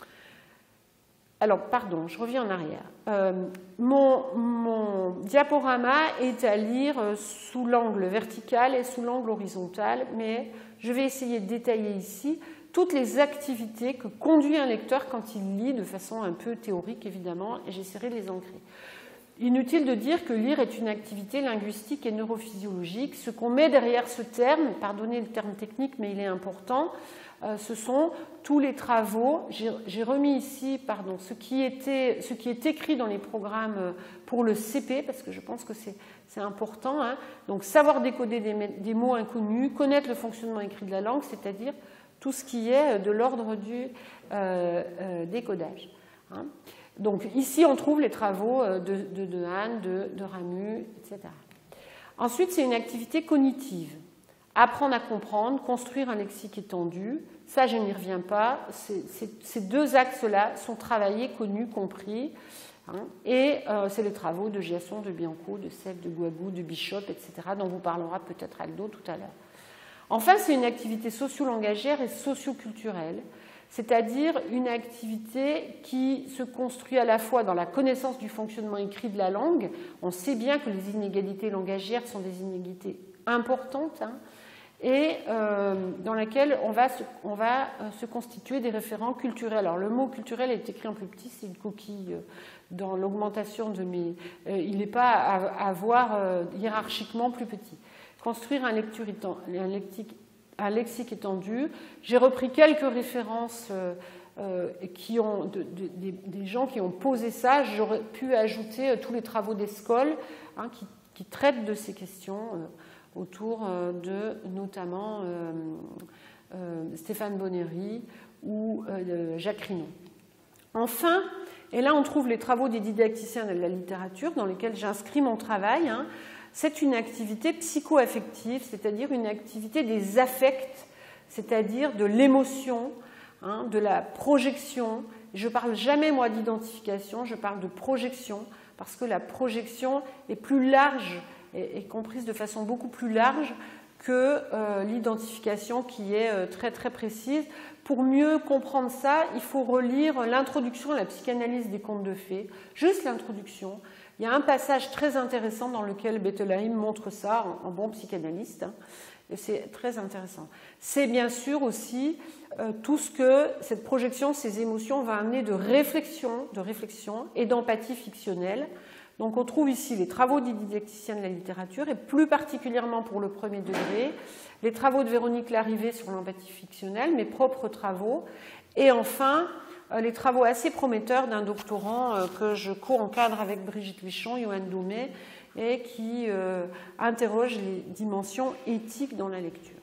Alors, pardon, je reviens en arrière. Euh, mon, mon diaporama est à lire sous l'angle vertical et sous l'angle horizontal, mais je vais essayer de détailler ici toutes les activités que conduit un lecteur quand il lit, de façon un peu théorique évidemment, et j'essaierai de les ancrer. Inutile de dire que lire est une activité linguistique et neurophysiologique. Ce qu'on met derrière ce terme, pardonnez le terme technique, mais il est important, euh, ce sont tous les travaux. J'ai remis ici pardon, ce, qui était, ce qui est écrit dans les programmes pour le C P, parce que je pense que c'est important. Hein. Donc, savoir décoder des, des mots inconnus, connaître le fonctionnement écrit de la langue, c'est-à-dire tout ce qui est de l'ordre du euh, euh, décodage. Hein. Donc ici, on trouve les travaux de, de, de Hahn, de, de Ramu, et cetera. Ensuite, c'est une activité cognitive. Apprendre à comprendre, construire un lexique étendu. Ça, je n'y reviens pas. Ces deux axes-là sont travaillés, connus, compris. Hein, et euh, c'est les travaux de Giasson, de Bianco, de Sèvres, de Guabou, de Bishop, et cetera, dont vous parlera peut-être Aldo tout à l'heure. Enfin, c'est une activité socio-langagière et socio-culturelle, c'est-à-dire une activité qui se construit à la fois dans la connaissance du fonctionnement écrit de la langue. On sait bien que les inégalités langagières sont des inégalités importantes, hein, et euh, dans laquelle on va, se, on va euh, se constituer des référents culturels. Alors le mot culturel est écrit en plus petit, c'est une coquille euh, dans l'augmentation de mes... Euh, il n'est pas à, à voir euh, hiérarchiquement plus petit. Construire un, lecture étant, un, lexique, un lexique étendu. J'ai repris quelques références euh, euh, qui ont, de, de, de, des gens qui ont posé ça. J'aurais pu ajouter euh, tous les travaux d'Escol hein, qui, qui traitent de ces questions euh, autour euh, de notamment euh, euh, Stéphane Bonnery ou euh, Jacques Rinon. Enfin, et là on trouve les travaux des didacticiens de la littérature dans lesquels j'inscris mon travail. Hein. C'est une activité psycho-affective, c'est-à-dire une activité des affects, c'est-à-dire de l'émotion, hein, de la projection. Je ne parle jamais, moi, d'identification, je parle de projection, parce que la projection est plus large, est, est comprise de façon beaucoup plus large que euh, l'identification qui est euh, très très précise. Pour mieux comprendre ça, il faut relire l'introduction à la psychanalyse des contes de fées, juste l'introduction. Il y a un passage très intéressant dans lequel Bettelheim montre ça en, en bon psychanalyste, hein, et c'est très intéressant. C'est bien sûr aussi euh, tout ce que cette projection, ces émotions va amener de réflexion, de réflexion et d'empathie fictionnelle. Donc on trouve ici les travaux des didacticiens de la littérature et plus particulièrement pour le premier degré, les travaux de Véronique Larrivé sur l'empathie fictionnelle, mes propres travaux, et enfin les travaux assez prometteurs d'un doctorant que je co-encadre avec Brigitte Huichon, Johan Doumé, et qui euh, interroge les dimensions éthiques dans la lecture.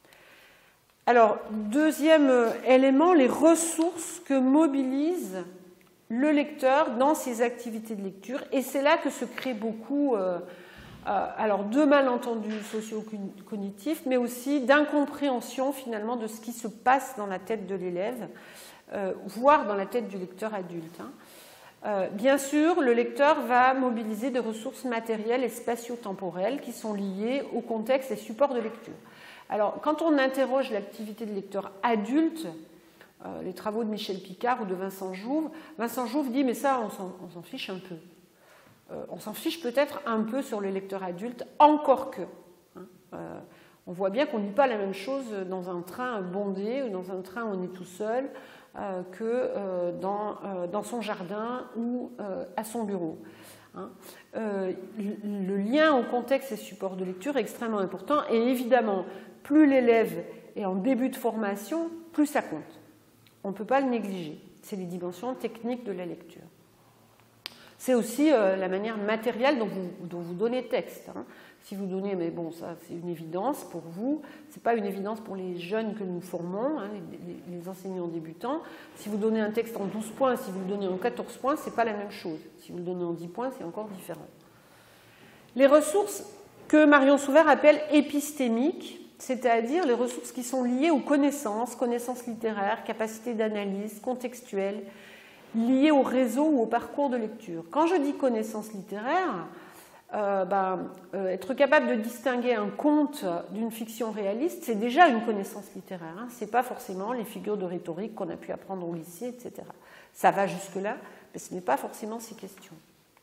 Alors, deuxième élément, les ressources que mobilise le lecteur dans ses activités de lecture, et c'est là que se crée beaucoup euh, euh, alors de malentendus socio-cognitifs, mais aussi d'incompréhension finalement de ce qui se passe dans la tête de l'élève, euh, voire dans la tête du lecteur adulte. Hein. Euh, bien sûr, le lecteur va mobiliser des ressources matérielles et spatio-temporelles qui sont liées au contexte et supports de lecture. Alors, quand on interroge l'activité de lecteur adulte, Euh, les travaux de Michel Picard ou de Vincent Jouve, Vincent Jouve dit mais ça on s'en fiche un peu. Euh, on s'en fiche peut-être un peu sur le lecteur adulte, encore que. Hein, euh, on voit bien qu'on ne lit pas la même chose dans un train bondé ou dans un train où on est tout seul euh, que euh, dans, euh, dans son jardin ou euh, à son bureau. Hein. Euh, le lien au contexte et support de lecture est extrêmement important et évidemment, plus l'élève est en début de formation, plus ça compte. On ne peut pas le négliger. C'est les dimensions techniques de la lecture. C'est aussi euh, la manière matérielle dont vous, dont vous donnez texte. Hein. Si vous donnez, mais bon, ça c'est une évidence pour vous, ce n'est pas une évidence pour les jeunes que nous formons, hein, les, les, les enseignants débutants. Si vous donnez un texte en douze points, si vous le donnez en quatorze points, ce n'est pas la même chose. Si vous le donnez en dix points, c'est encore différent. Les ressources que Marion Souvert appelle épistémiques, c'est-à-dire les ressources qui sont liées aux connaissances, connaissances littéraires, capacités d'analyse, contextuelles, liées au réseau ou au parcours de lecture. Quand je dis connaissances littéraires, euh, ben, euh, être capable de distinguer un conte d'une fiction réaliste, c'est déjà une connaissance littéraire. Hein. Ce n'est pas forcément les figures de rhétorique qu'on a pu apprendre au lycée, et cetera. Ça va jusque-là, mais ce n'est pas forcément ces questions.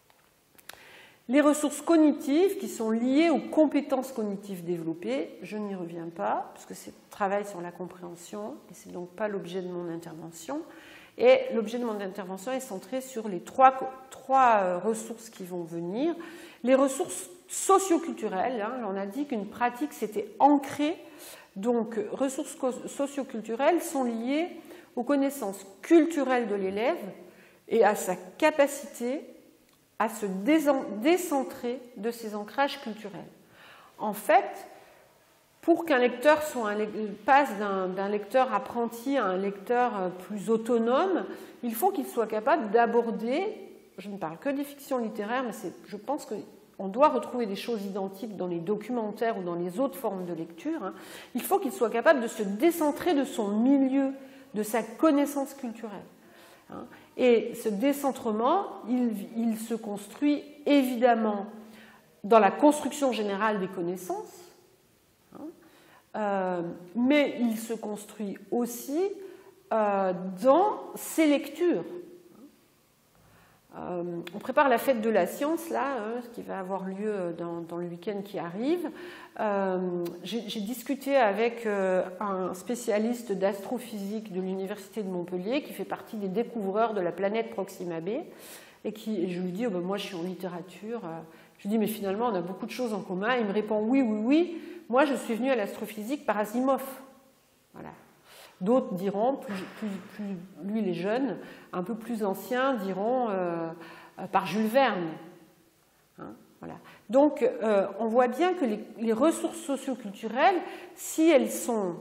Les ressources cognitives qui sont liées aux compétences cognitives développées, je n'y reviens pas, puisque c'est un travail sur la compréhension, et ce n'est donc pas l'objet de mon intervention. Et l'objet de mon intervention est centré sur les trois, trois ressources qui vont venir. Les ressources socioculturelles, hein, on a dit qu'une pratique s'était ancrée, donc ressources socioculturelles sont liées aux connaissances culturelles de l'élève et à sa capacité à se décentrer de ses ancrages culturels. En fait, pour qu'un lecteur soit un, passe d'un lecteur apprenti à un lecteur plus autonome, il faut qu'il soit capable d'aborder, je ne parle que des fictions littéraires, mais je pense qu'on doit retrouver des choses identiques dans les documentaires ou dans les autres formes de lecture, hein. Il faut qu'il soit capable de se décentrer de son milieu, de sa connaissance culturelle. Hein. Et ce décentrement, il, il se construit évidemment dans la construction générale des connaissances, hein, euh, mais il se construit aussi euh, dans ses lectures. Euh, on prépare la fête de la science, là, hein, qui va avoir lieu dans, dans le week-end qui arrive. Euh, J'ai discuté avec euh, un spécialiste d'astrophysique de l'Université de Montpellier, qui fait partie des découvreurs de la planète Proxima b, et, qui, et je lui dis, oh ben, moi je suis en littérature. Je lui dis, mais finalement, on a beaucoup de choses en commun. Il me répond, oui, oui, oui, moi je suis venu à l'astrophysique par Asimov. Voilà. D'autres diront, plus, plus, plus, lui les jeunes, un peu plus anciens, diront euh, par Jules Verne. Hein, voilà. Donc, euh, on voit bien que les, les ressources socioculturelles, si elles sont,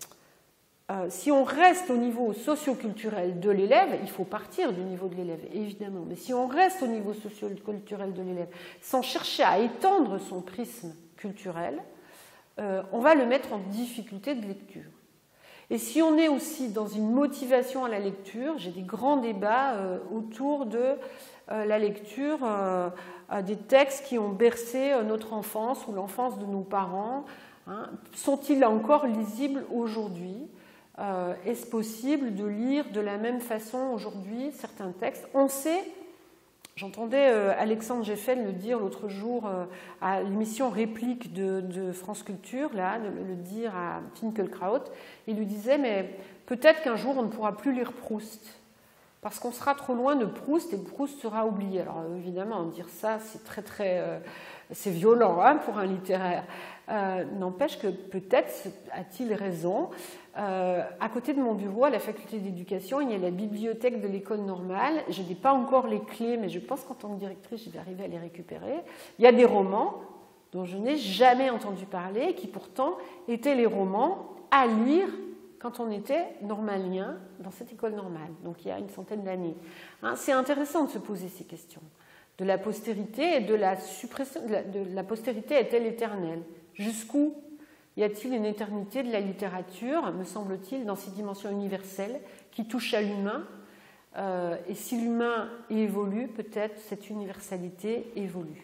euh, si on reste au niveau socioculturel de l'élève, il faut partir du niveau de l'élève, évidemment, mais si on reste au niveau socioculturel de l'élève, sans chercher à étendre son prisme culturel, euh, on va le mettre en difficulté de lecture. Et si on est aussi dans une motivation à la lecture, j'ai des grands débats euh, autour de euh, la lecture euh, des textes qui ont bercé euh, notre enfance ou l'enfance de nos parents. Hein. Sont-ils encore lisibles aujourd'hui? euh, Est-ce possible de lire de la même façon aujourd'hui certains textes? On sait, j'entendais euh, Alexandre Geffel le dire l'autre jour euh, à l'émission Réplique de, de France Culture, là, de le dire à Finkielkraut. Il lui disait, mais peut-être qu'un jour on ne pourra plus lire Proust, parce qu'on sera trop loin de Proust et Proust sera oublié. Alors évidemment, dire ça, c'est très très, euh, c'est violent hein, pour un littéraire. Euh, N'empêche que peut-être a-t-il raison. Euh, à côté de mon bureau, à la faculté d'éducation, il y a la bibliothèque de l'école normale. Je n'ai pas encore les clés, mais je pense qu'en tant que directrice, je vais arriver à les récupérer. Il y a des romans dont je n'ai jamais entendu parler, qui pourtant étaient les romans à lire quand on était normalien dans cette école normale, donc il y a une centaine d'années. Hein, c'est intéressant de se poser ces questions. De la postérité et de la suppression. De la, de la postérité est-elle éternelle? Jusqu'où y a-t-il une éternité de la littérature, me semble-t-il, dans ces dimensions universelles qui touchent à l'humain? euh, Et si l'humain évolue, peut-être cette universalité évolue.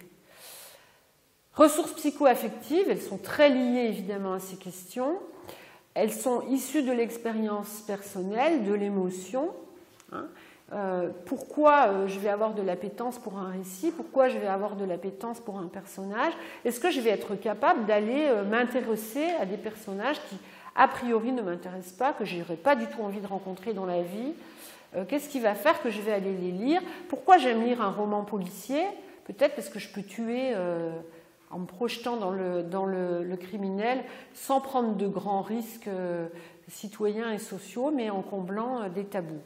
Ressources psycho-affectives, elles sont très liées évidemment à ces questions. Elles sont issues de l'expérience personnelle, de l'émotion. Hein. Euh, pourquoi euh, je vais avoir de l'appétence pour un récit? Pourquoi je vais avoir de l'appétence pour un personnage? Est-ce que je vais être capable d'aller euh, m'intéresser à des personnages qui, a priori, ne m'intéressent pas, que je n'aurais pas du tout envie de rencontrer dans la vie? euh, Qu'est-ce qui va faire que je vais aller les lire? Pourquoi j'aime lire un roman policier? Peut-être parce que je peux tuer... Euh, en me projetant dans le, dans le, le criminel, sans prendre de grands risques euh, citoyens et sociaux, mais en comblant euh, des tabous.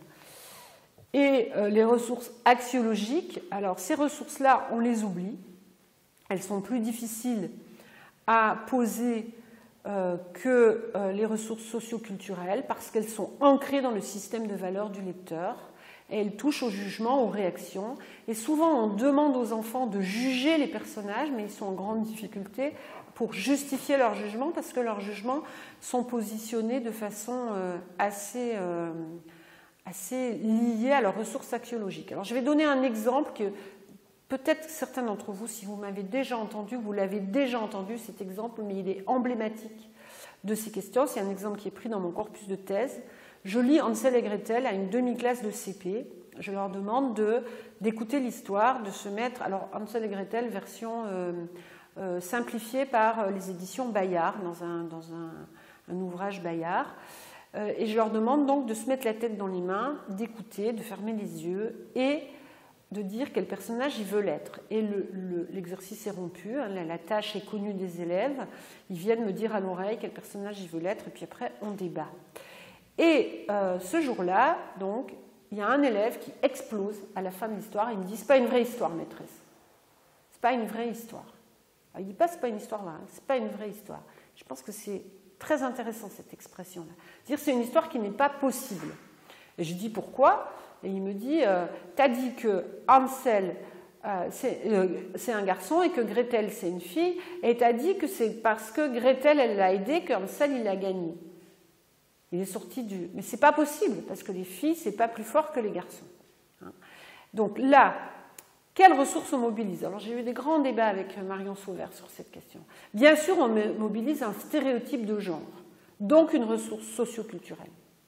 Et euh, les ressources axiologiques, alors ces ressources-là, on les oublie. Elles sont plus difficiles à poser euh, que euh, les ressources socioculturelles, parce qu'elles sont ancrées dans le système de valeurs du lecteur. Et elles touchent au jugement, aux réactions. Et souvent, on demande aux enfants de juger les personnages, mais ils sont en grande difficulté pour justifier leur jugement, parce que leurs jugements sont positionnés de façon euh, assez, euh, assez liée à leurs ressources axiologiques. Alors, je vais donner un exemple que peut-être certains d'entre vous, si vous m'avez déjà entendu, vous l'avez déjà entendu, cet exemple, mais il est emblématique de ces questions. C'est un exemple qui est pris dans mon corpus de thèse. Je lis Hansel et Gretel à une demi-classe de C P. Je leur demande de, d'écouter l'histoire, de se mettre... Alors, Hansel et Gretel, version euh, euh, simplifiée par les éditions Bayard, dans un, dans un, un ouvrage Bayard. Euh, et je leur demande donc de se mettre la tête dans les mains, d'écouter, de fermer les yeux et de dire quel personnage ils veulent être. Et le, le, l'exercice est rompu, hein, la, la tâche est connue des élèves. Ils viennent me dire à l'oreille quel personnage ils veulent être, et puis après, on débat. Et euh, ce jour-là, donc, il y a un élève qui explose à la fin de l'histoire. Il me dit, c'est pas une vraie histoire, maîtresse. C'est pas une vraie histoire. Alors, il dit pas, c'est pas une histoire vraie, c'est pas une vraie histoire. Je pense que c'est très intéressant cette expression-là. Dire, c'est une histoire qui n'est pas possible. Et je dis pourquoi? Et il me dit, euh, t'as dit que Hansel euh, c'est, euh, c'est un garçon et que Gretel c'est une fille, et t'as dit que c'est parce que Gretel elle l'a aidé que Hansel il a gagné. Il est sorti du... Mais c'est pas possible, parce que les filles, c'est pas plus fort que les garçons. Donc là, quelles ressources on mobilise? Alors j'ai eu des grands débats avec Marion Sauvert sur cette question. Bien sûr, on mobilise un stéréotype de genre, donc une ressource socioculturelle.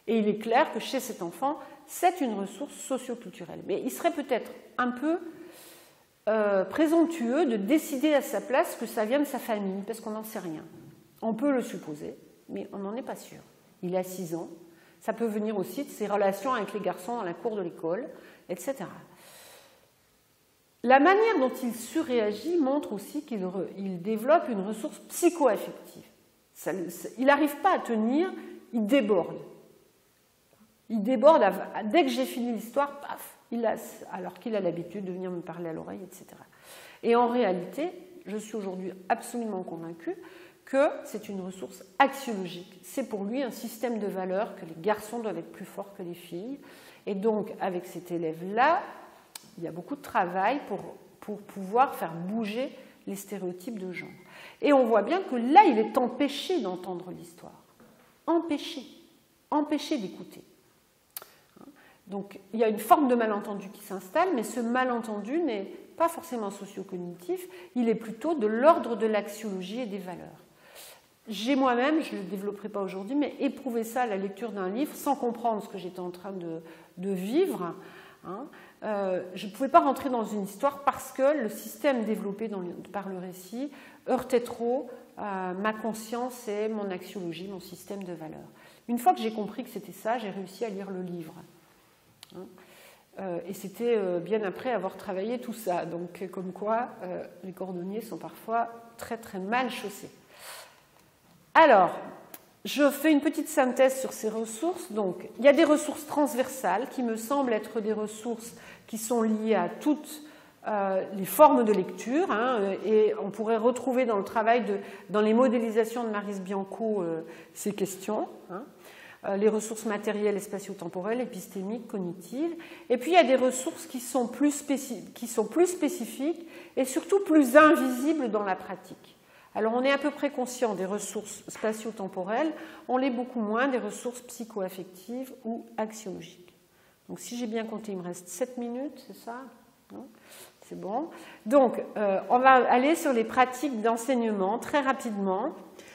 Et il est clair que chez cet enfant, c'est une ressource socioculturelle. Mais il serait peut-être un peu euh, présomptueux de décider à sa place que ça vient de sa famille, parce qu'on n'en sait rien. On peut le supposer, mais on n'en est pas sûr. Il a six ans. Ça peut venir aussi de ses relations avec les garçons dans la cour de l'école, et cetera. La manière dont il surréagit montre aussi qu'il il développe une ressource psycho-affective. Ça, il n'arrive pas à tenir, il déborde. Il déborde, à, dès que j'ai fini l'histoire, paf, il a, alors qu'il a l'habitude de venir me parler à l'oreille, et cetera. Et en réalité, je suis aujourd'hui absolument convaincue que c'est une ressource axiologique. C'est pour lui un système de valeurs que les garçons doivent être plus forts que les filles. Et donc, avec cet élève-là, il y a beaucoup de travail pour, pour pouvoir faire bouger les stéréotypes de genre. Et on voit bien que là, il est empêché d'entendre l'histoire. Empêché. Empêché d'écouter. Donc, il y a une forme de malentendu qui s'installe, mais ce malentendu n'est pas forcément socio-cognitif, il est plutôt de l'ordre de l'axiologie et des valeurs. J'ai moi-même, je ne le développerai pas aujourd'hui, mais éprouvé ça à la lecture d'un livre sans comprendre ce que j'étais en train de, de vivre. Hein. Euh, je ne pouvais pas rentrer dans une histoire parce que le système développé dans le, par le récit heurtait trop euh, ma conscience et mon axiologie, mon système de valeurs. Une fois que j'ai compris que c'était ça, j'ai réussi à lire le livre. Hein. Euh, et c'était euh, bien après avoir travaillé tout ça. Donc, comme quoi, euh, les cordonniers sont parfois très très mal chaussés. Alors, je fais une petite synthèse sur ces ressources. Donc, il y a des ressources transversales qui me semblent être des ressources qui sont liées à toutes euh, les formes de lecture. Hein, et on pourrait retrouver dans le travail, de, dans les modélisations de Maryse Bianco, euh, ces questions. Hein. Les ressources matérielles et spatio-temporelles, épistémiques, cognitives. Et puis, il y a des ressources qui sont plus spécifiques, qui sont plus spécifiques et surtout plus invisibles dans la pratique. Alors, on est à peu près conscient des ressources spatio-temporelles, on l'est beaucoup moins des ressources psycho-affectives ou axiologiques. Donc, si j'ai bien compté, il me reste sept minutes, c'est ça? Non ? C'est bon. Donc, euh, on va aller sur les pratiques d'enseignement très rapidement.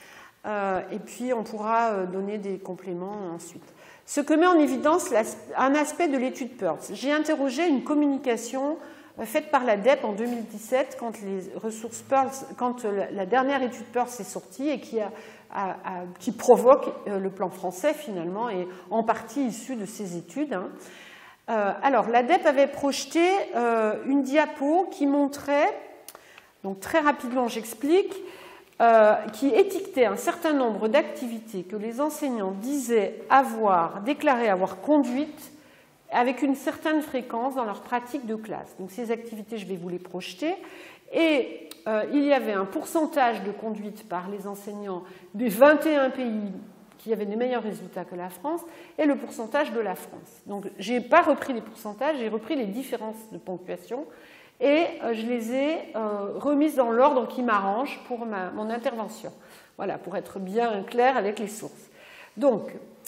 Euh, et puis on pourra euh, donner des compléments ensuite. Ce que met en évidence un aspect de l'étude Pearls. J'ai interrogé une communication euh, faite par la D E P en deux mille dix-sept quand les ressources Pearls, quand euh, la dernière étude Pearls est sortie et qui, a, a, a, qui provoque euh, le plan français finalement et en partie issu de ces études. Hein. Euh, alors la D E P avait projeté euh, une diapo qui montrait, donc très rapidement j'explique, Euh, qui étiquetait un certain nombre d'activités que les enseignants disaient avoir, déclarées avoir conduites avec une certaine fréquence dans leur pratique de classe. Donc ces activités, je vais vous les projeter. Et euh, il y avait un pourcentage de conduite par les enseignants des vingt et un pays qui avaient des meilleurs résultats que la France et le pourcentage de la France. Donc je n'ai pas repris les pourcentages, j'ai repris les différences de ponctuation. Et je les ai euh, remises dans l'ordre qui m'arrange pour ma, mon intervention. Voilà, pour être bien clair avec les sources. Donc,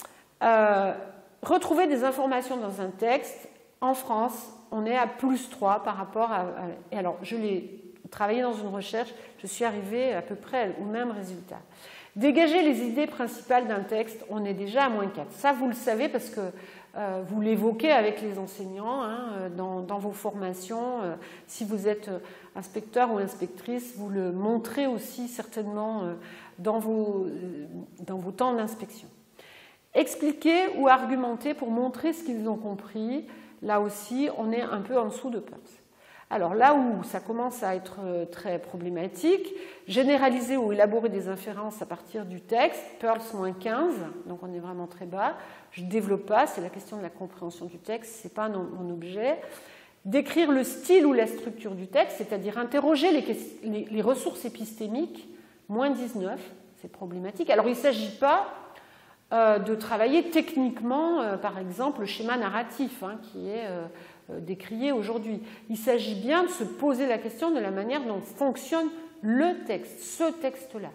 euh, retrouver des informations dans un texte, en France, on est à plus trois par rapport à... à et alors, je l'ai travaillé dans une recherche, je suis arrivée à peu près au même résultat. Dégager les idées principales d'un texte, on est déjà à moins quatre. Ça, vous le savez parce que Euh, vous l'évoquez avec les enseignants hein, dans, dans vos formations. Euh, si vous êtes inspecteur ou inspectrice, vous le montrez aussi certainement euh, dans, vos, euh, dans vos temps d'inspection. Expliquer ou argumenter pour montrer ce qu'ils ont compris, là aussi, on est un peu en dessous de Pearls. Alors là où ça commence à être très problématique, généraliser ou élaborer des inférences à partir du texte, Pearls moins quinze, donc on est vraiment très bas. Je ne développe pas, c'est la question de la compréhension du texte, ce n'est pas mon objet. Décrire le style ou la structure du texte, c'est-à-dire interroger les, les, les ressources épistémiques, moins dix-neuf, c'est problématique. Alors il ne s'agit pas euh, de travailler techniquement, euh, par exemple, le schéma narratif, hein, qui est... Euh, décrié aujourd'hui. Il s'agit bien de se poser la question de la manière dont fonctionne le texte, ce texte-là.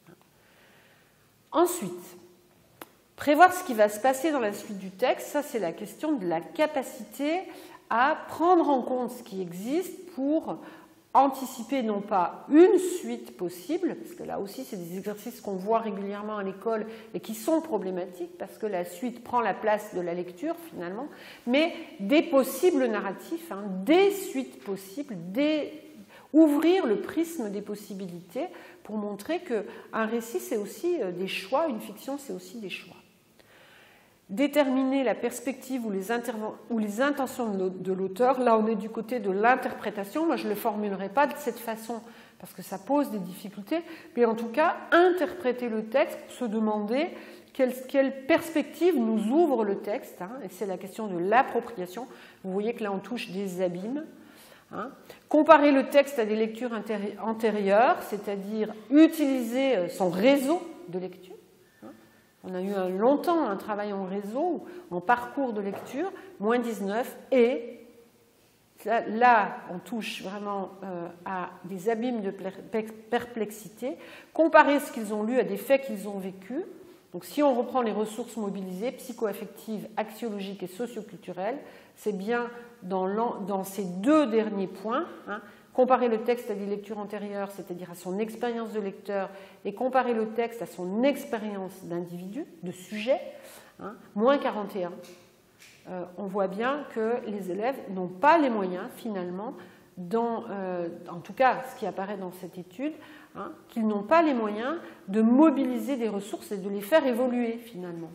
Ensuite, prévoir ce qui va se passer dans la suite du texte, ça c'est la question de la capacité à prendre en compte ce qui existe pour anticiper non pas une suite possible, parce que là aussi c'est des exercices qu'on voit régulièrement à l'école et qui sont problématiques parce que la suite prend la place de la lecture finalement, mais des possibles narratifs, hein, des suites possibles, des... ouvrir le prisme des possibilités pour montrer qu'un récit c'est aussi des choix, une fiction c'est aussi des choix. Déterminer la perspective ou les, ou les intentions de l'auteur, là on est du côté de l'interprétation, moi je ne le formulerai pas de cette façon parce que ça pose des difficultés, mais en tout cas interpréter le texte pour se demander quelle, quelle perspective nous ouvre le texte, hein, et c'est la question de l'appropriation. Vous voyez que là on touche des abîmes. Hein. Comparer le texte à des lectures antérieures, c'est-à-dire utiliser son réseau de lecture. On a eu un, longtemps un travail en réseau, en parcours de lecture, moins dix-neuf, et là, on touche vraiment euh, à des abîmes de perplexité, comparer ce qu'ils ont lu à des faits qu'ils ont vécus. Donc, si on reprend les ressources mobilisées, psychoaffectives, axiologiques et socioculturelles, c'est bien dans, dans ces deux derniers points, hein, comparer le texte à des lectures antérieures, c'est-à-dire à son expérience de lecteur, et comparer le texte à son expérience d'individu, de sujet, hein, moins quarante et un. Euh, on voit bien que les élèves n'ont pas les moyens, finalement, dans, euh, en tout cas ce qui apparaît dans cette étude, hein, qu'ils n'ont pas les moyens de mobiliser des ressources et de les faire évoluer, finalement.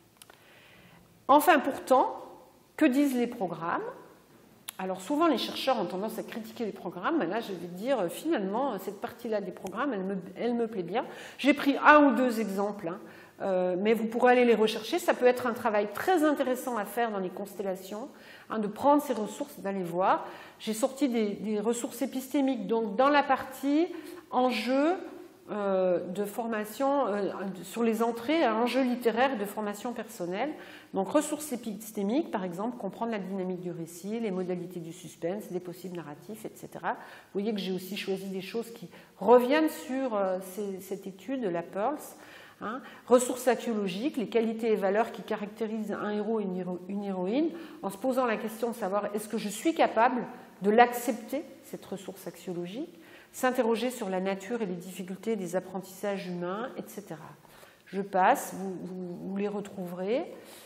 Enfin, pourtant, que disent les programmes ? Alors souvent les chercheurs ont tendance à critiquer les programmes, mais là je vais dire finalement cette partie-là des programmes, elle me, elle me plaît bien. J'ai pris un ou deux exemples, hein, euh, mais vous pourrez aller les rechercher. Ça peut être un travail très intéressant à faire dans les constellations, hein, de prendre ces ressources, d'aller voir. J'ai sorti des, des ressources épistémiques, donc dans la partie enjeux euh, de formation, euh, sur les entrées à enjeux littéraires de formation personnelle. Donc, ressources épistémiques, par exemple, comprendre la dynamique du récit, les modalités du suspense, des possibles narratifs, et cetera. Vous voyez que j'ai aussi choisi des choses qui reviennent sur euh, ces, cette étude de la Pearls. Hein. Ressources axiologiques, les qualités et valeurs qui caractérisent un héros et une, héro, une héroïne, en se posant la question de savoir est-ce que je suis capable de l'accepter, cette ressource axiologique, s'interroger sur la nature et les difficultés des apprentissages humains, et cetera. Je passe, vous, vous, vous les retrouverez.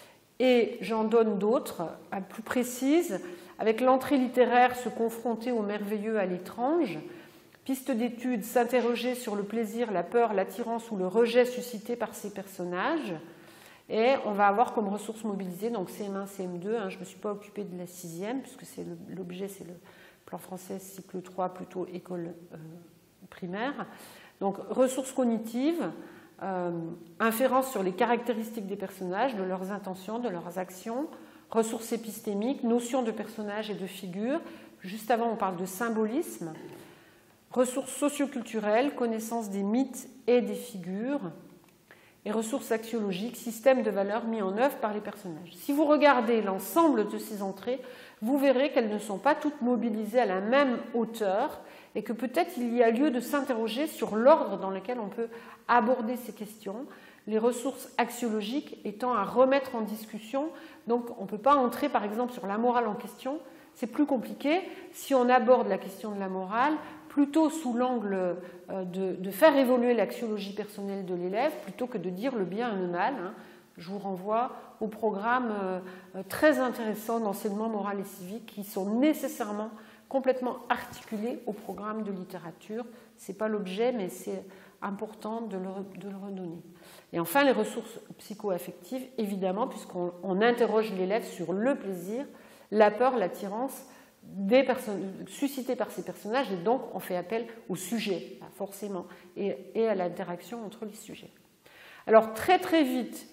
Et j'en donne d'autres, plus précises, avec l'entrée littéraire, se confronter au merveilleux, à l'étrange, piste d'étude, s'interroger sur le plaisir, la peur, l'attirance ou le rejet suscité par ces personnages, et on va avoir comme ressources mobilisées, donc C M un, C M deux, hein, je ne me suis pas occupée de la sixième, puisque c'est l'objet, c'est le plan français, cycle trois, plutôt école euh, primaire, donc ressources cognitives, Euh, inférence sur les caractéristiques des personnages, de leurs intentions, de leurs actions, ressources épistémiques, notions de personnages et de figures. Juste avant, on parle de symbolisme. Ressources socioculturelles, connaissance des mythes et des figures. Et ressources axiologiques, système de valeurs mis en œuvre par les personnages. Si vous regardez l'ensemble de ces entrées, vous verrez qu'elles ne sont pas toutes mobilisées à la même hauteur et que peut-être il y a lieu de s'interroger sur l'ordre dans lequel on peut aborder ces questions, les ressources axiologiques étant à remettre en discussion. Donc on ne peut pas entrer par exemple sur la morale en question, c'est plus compliqué si on aborde la question de la morale plutôt sous l'angle de, de faire évoluer l'axiologie personnelle de l'élève plutôt que de dire le bien et le mal. Je vous renvoie au programme très intéressant d'enseignement moral et civique qui sont nécessairement complètement articulés au programme de littérature. Ce n'est pas l'objet, mais c'est important de le, de le redonner. Et enfin, les ressources psycho-affectives, évidemment, puisqu'on on interroge l'élève sur le plaisir, la peur, l'attirance des personnes suscitées par ces personnages, et donc on fait appel au sujet, forcément, et, et à l'interaction entre les sujets. Alors, très très vite,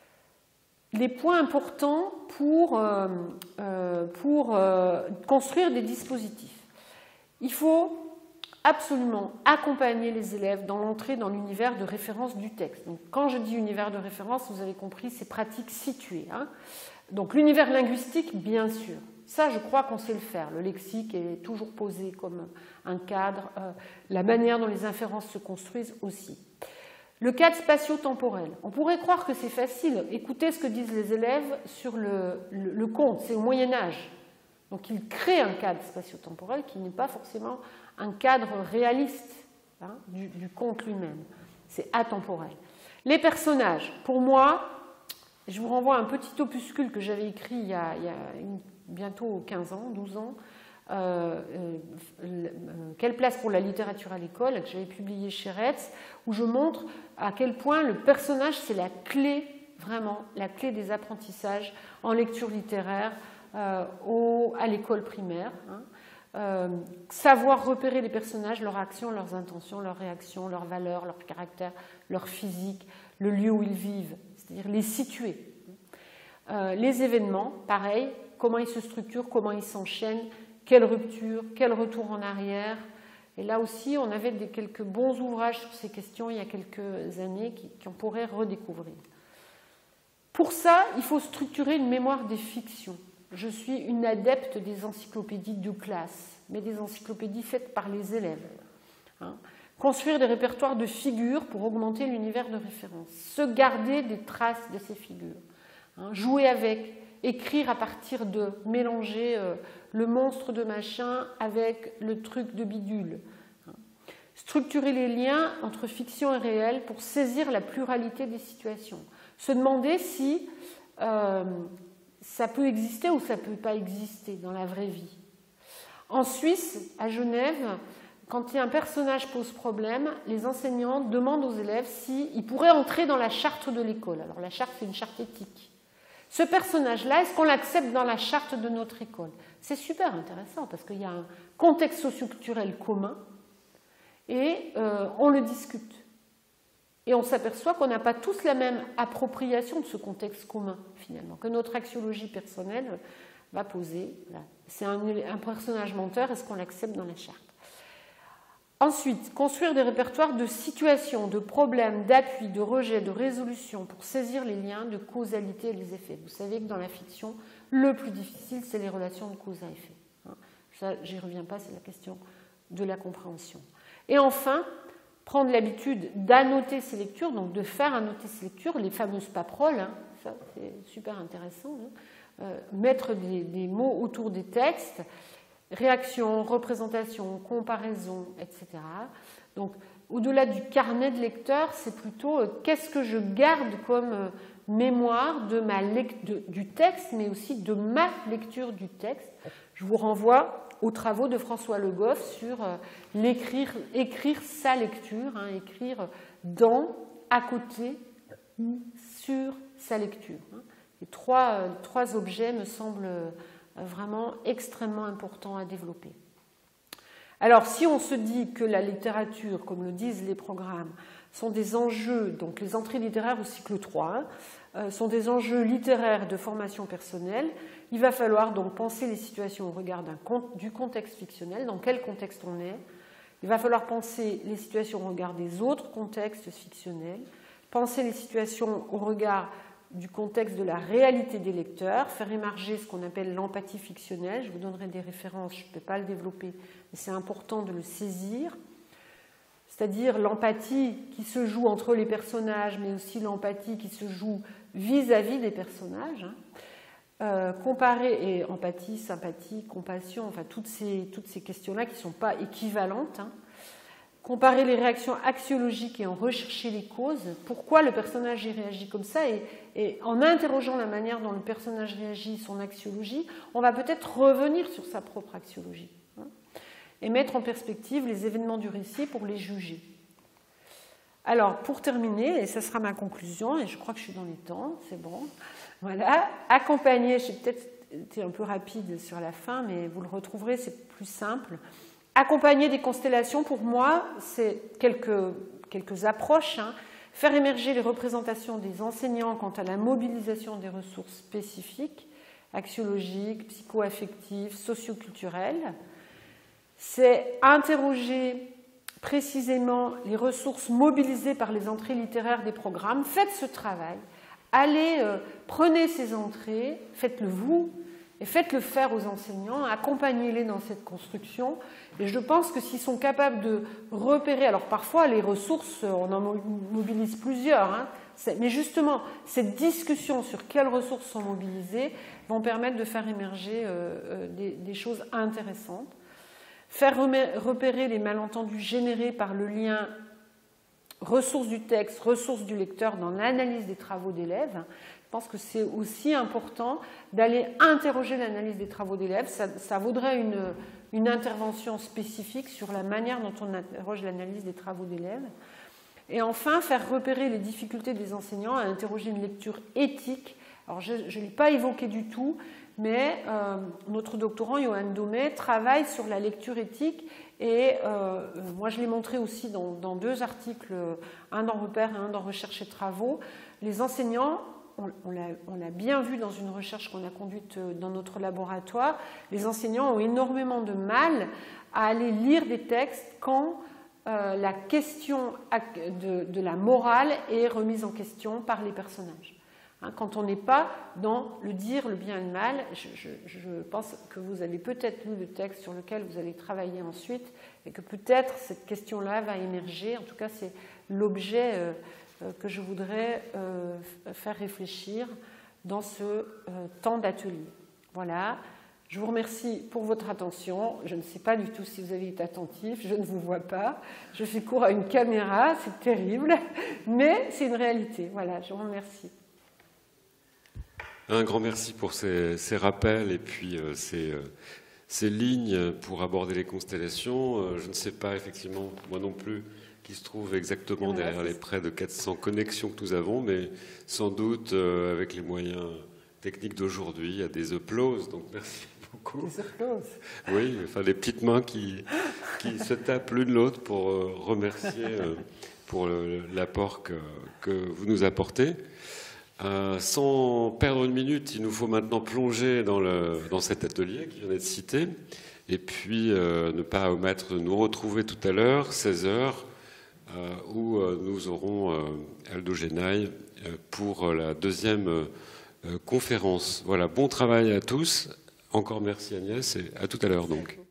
les points importants pour, euh, euh, pour euh, construire des dispositifs. Il faut absolument accompagner les élèves dans l'entrée dans l'univers de référence du texte. Donc, quand je dis univers de référence, vous avez compris, c'est pratique située. Hein. Donc l'univers linguistique, bien sûr. Ça, je crois qu'on sait le faire. Le lexique est toujours posé comme un cadre. Euh, la manière dont les inférences se construisent aussi. Le cadre spatio-temporel. On pourrait croire que c'est facile. Écoutez ce que disent les élèves sur le, le, le conte. C'est au Moyen-Âge. Donc il crée un cadre spatio-temporel qui n'est pas forcément un cadre réaliste hein, du, du conte lui-même. C'est atemporel. Les personnages, pour moi, je vous renvoie à un petit opuscule que j'avais écrit il y a, il y a une, bientôt quinze ans, douze ans, euh, euh, euh, Quelle place pour la littérature à l'école, que j'avais publié chez Retz, où je montre à quel point le personnage, c'est la clé, vraiment, la clé des apprentissages en lecture littéraire euh, au, à l'école primaire. Hein. Euh, savoir repérer les personnages, leurs actions, leurs intentions, leurs réactions, leurs valeurs, leur caractère, leur physique, le lieu où ils vivent, c'est-à-dire les situer. Euh, les événements, pareil, comment ils se structurent, comment ils s'enchaînent, quelle rupture, quel retour en arrière. Et là aussi, on avait des, quelques bons ouvrages sur ces questions il y a quelques années qu'on pourrait redécouvrir. Pour ça, il faut structurer une mémoire des fictions. Je suis une adepte des encyclopédies de classe, mais des encyclopédies faites par les élèves. Hein. Construire des répertoires de figures pour augmenter l'univers de référence. Se garder des traces de ces figures. Hein. Jouer avec, écrire à partir de, mélanger euh, le monstre de machin avec le truc de bidule. Hein. Structurer les liens entre fiction et réel pour saisir la pluralité des situations. Se demander si euh, ça peut exister ou ça ne peut pas exister dans la vraie vie. En Suisse, à Genève, quand un personnage pose problème, les enseignants demandent aux élèves s'ils pourraient entrer dans la charte de l'école. Alors la charte, c'est une charte éthique. Ce personnage-là, est-ce qu'on l'accepte dans la charte de notre école? C'est super intéressant parce qu'il y a un contexte socioculturel commun et euh, on le discute. Et on s'aperçoit qu'on n'a pas tous la même appropriation de ce contexte commun, finalement, que notre axiologie personnelle va poser. Voilà. C'est un, un personnage menteur, est-ce qu'on l'accepte dans la charte? Ensuite, construire des répertoires de situations, de problèmes, d'appui, de rejet, de résolution pour saisir les liens de causalité et les effets. Vous savez que dans la fiction, le plus difficile, c'est les relations de cause à effet. Ça, j'y reviens pas, c'est la question de la compréhension. Et enfin, prendre l'habitude d'annoter ces lectures, donc de faire annoter ces lectures, les fameuses paperoles, hein, ça c'est super intéressant, hein, euh, mettre des, des mots autour des textes, réaction, représentation, comparaison, et cetera. Donc, au-delà du carnet de lecteur, c'est plutôt euh, qu'est-ce que je garde comme euh, mémoire de ma lect- de, du texte, mais aussi de ma lecture du texte. Je vous renvoie aux travaux de François Le Goff sur euh, l'écrire, écrire sa lecture, hein, écrire dans, à côté, sur sa lecture. Hein. Les trois, euh, trois objets me semblent euh, vraiment extrêmement importants à développer. Alors, si on se dit que la littérature, comme le disent les programmes, sont des enjeux, donc les entrées littéraires au cycle trois, hein, euh, sont des enjeux littéraires de formation personnelle, il va falloir donc penser les situations au regard d'un, du contexte fictionnel, dans quel contexte on est. Il va falloir penser les situations au regard des autres contextes fictionnels, penser les situations au regard du contexte de la réalité des lecteurs, faire émerger ce qu'on appelle l'empathie fictionnelle. Je vous donnerai des références, je ne peux pas le développer, mais c'est important de le saisir. C'est-à-dire l'empathie qui se joue entre les personnages, mais aussi l'empathie qui se joue vis-à-vis des personnages. Hein. Euh, comparer, et empathie, sympathie, compassion, enfin toutes ces, toutes ces questions-là qui ne sont pas équivalentes. Hein. Comparer les réactions axiologiques et en rechercher les causes. Pourquoi le personnage y réagit comme ça, et, et en interrogeant la manière dont le personnage réagit, son axiologie, on va peut-être revenir sur sa propre axiologie. Hein, et mettre en perspective les événements du récit pour les juger. Alors, pour terminer, et ce sera ma conclusion, et je crois que je suis dans les temps, c'est bon, voilà, accompagner, j'ai peut-être été un peu rapide sur la fin, mais vous le retrouverez, c'est plus simple. Accompagner des constellations, pour moi, c'est quelques, quelques approches. Hein. Faire émerger les représentations des enseignants quant à la mobilisation des ressources spécifiques, axiologiques, psycho-affectives, socioculturelles. C'est interroger précisément les ressources mobilisées par les entrées littéraires des programmes. Faites ce travail. Allez, euh, prenez ces entrées, faites-le vous, et faites-le faire aux enseignants, accompagnez-les dans cette construction. Et je pense que s'ils sont capables de repérer, alors parfois les ressources, on en mobilise plusieurs, hein, Mais justement, cette discussion sur quelles ressources sont mobilisées vont permettre de faire émerger euh, des, des choses intéressantes. Faire repérer les malentendus générés par le lien ressources du texte, ressources du lecteur dans l'analyse des travaux d'élèves. Je pense que c'est aussi important d'aller interroger l'analyse des travaux d'élèves. Ça, ça vaudrait une, une intervention spécifique sur la manière dont on interroge l'analyse des travaux d'élèves. Et enfin, faire repérer les difficultés des enseignants à interroger une lecture éthique. Alors, je ne l'ai pas évoqué du tout, mais euh, notre doctorant, Johan Domé, travaille sur la lecture éthique. Et euh, moi, je l'ai montré aussi dans, dans deux articles, un dans Repères et un dans Recherche et Travaux. Les enseignants, on, on l'a bien vu dans une recherche qu'on a conduite dans notre laboratoire, les enseignants ont énormément de mal à aller lire des textes quand euh, la question de, de la morale est remise en question par les personnages. Quand on n'est pas dans le dire, le bien et le mal, je, je, je pense que vous avez peut-être lu le texte sur lequel vous allez travailler ensuite et que peut-être cette question-là va émerger. En tout cas, c'est l'objet euh, que je voudrais euh, faire réfléchir dans ce euh, temps d'atelier. Voilà. Je vous remercie pour votre attention. Je ne sais pas du tout si vous avez été attentif. Je ne vous vois pas. Je fais court à une caméra. C'est terrible. Mais c'est une réalité. Voilà. Je vous remercie. Un grand merci pour ces, ces rappels et puis euh, ces, euh, ces lignes pour aborder les constellations. Euh, je ne sais pas effectivement, moi non plus, qui se trouve exactement derrière les près de quatre cents connexions que nous avons, mais sans doute euh, avec les moyens techniques d'aujourd'hui, il y a des applauses, donc merci beaucoup. Des applauses. Oui, enfin des petites mains qui, qui se tapent l'une l'autre pour euh, remercier euh, pour l'apport que, que vous nous apportez. Euh, sans perdre une minute, il nous faut maintenant plonger dans, le, dans cet atelier qui vient d'être cité, et puis euh, ne pas omettre de nous retrouver tout à l'heure, seize heures, euh, où euh, nous aurons euh, Aldo Genaille euh, pour la deuxième euh, conférence. Voilà, bon travail à tous. Encore merci Agnès, et à tout à l'heure donc.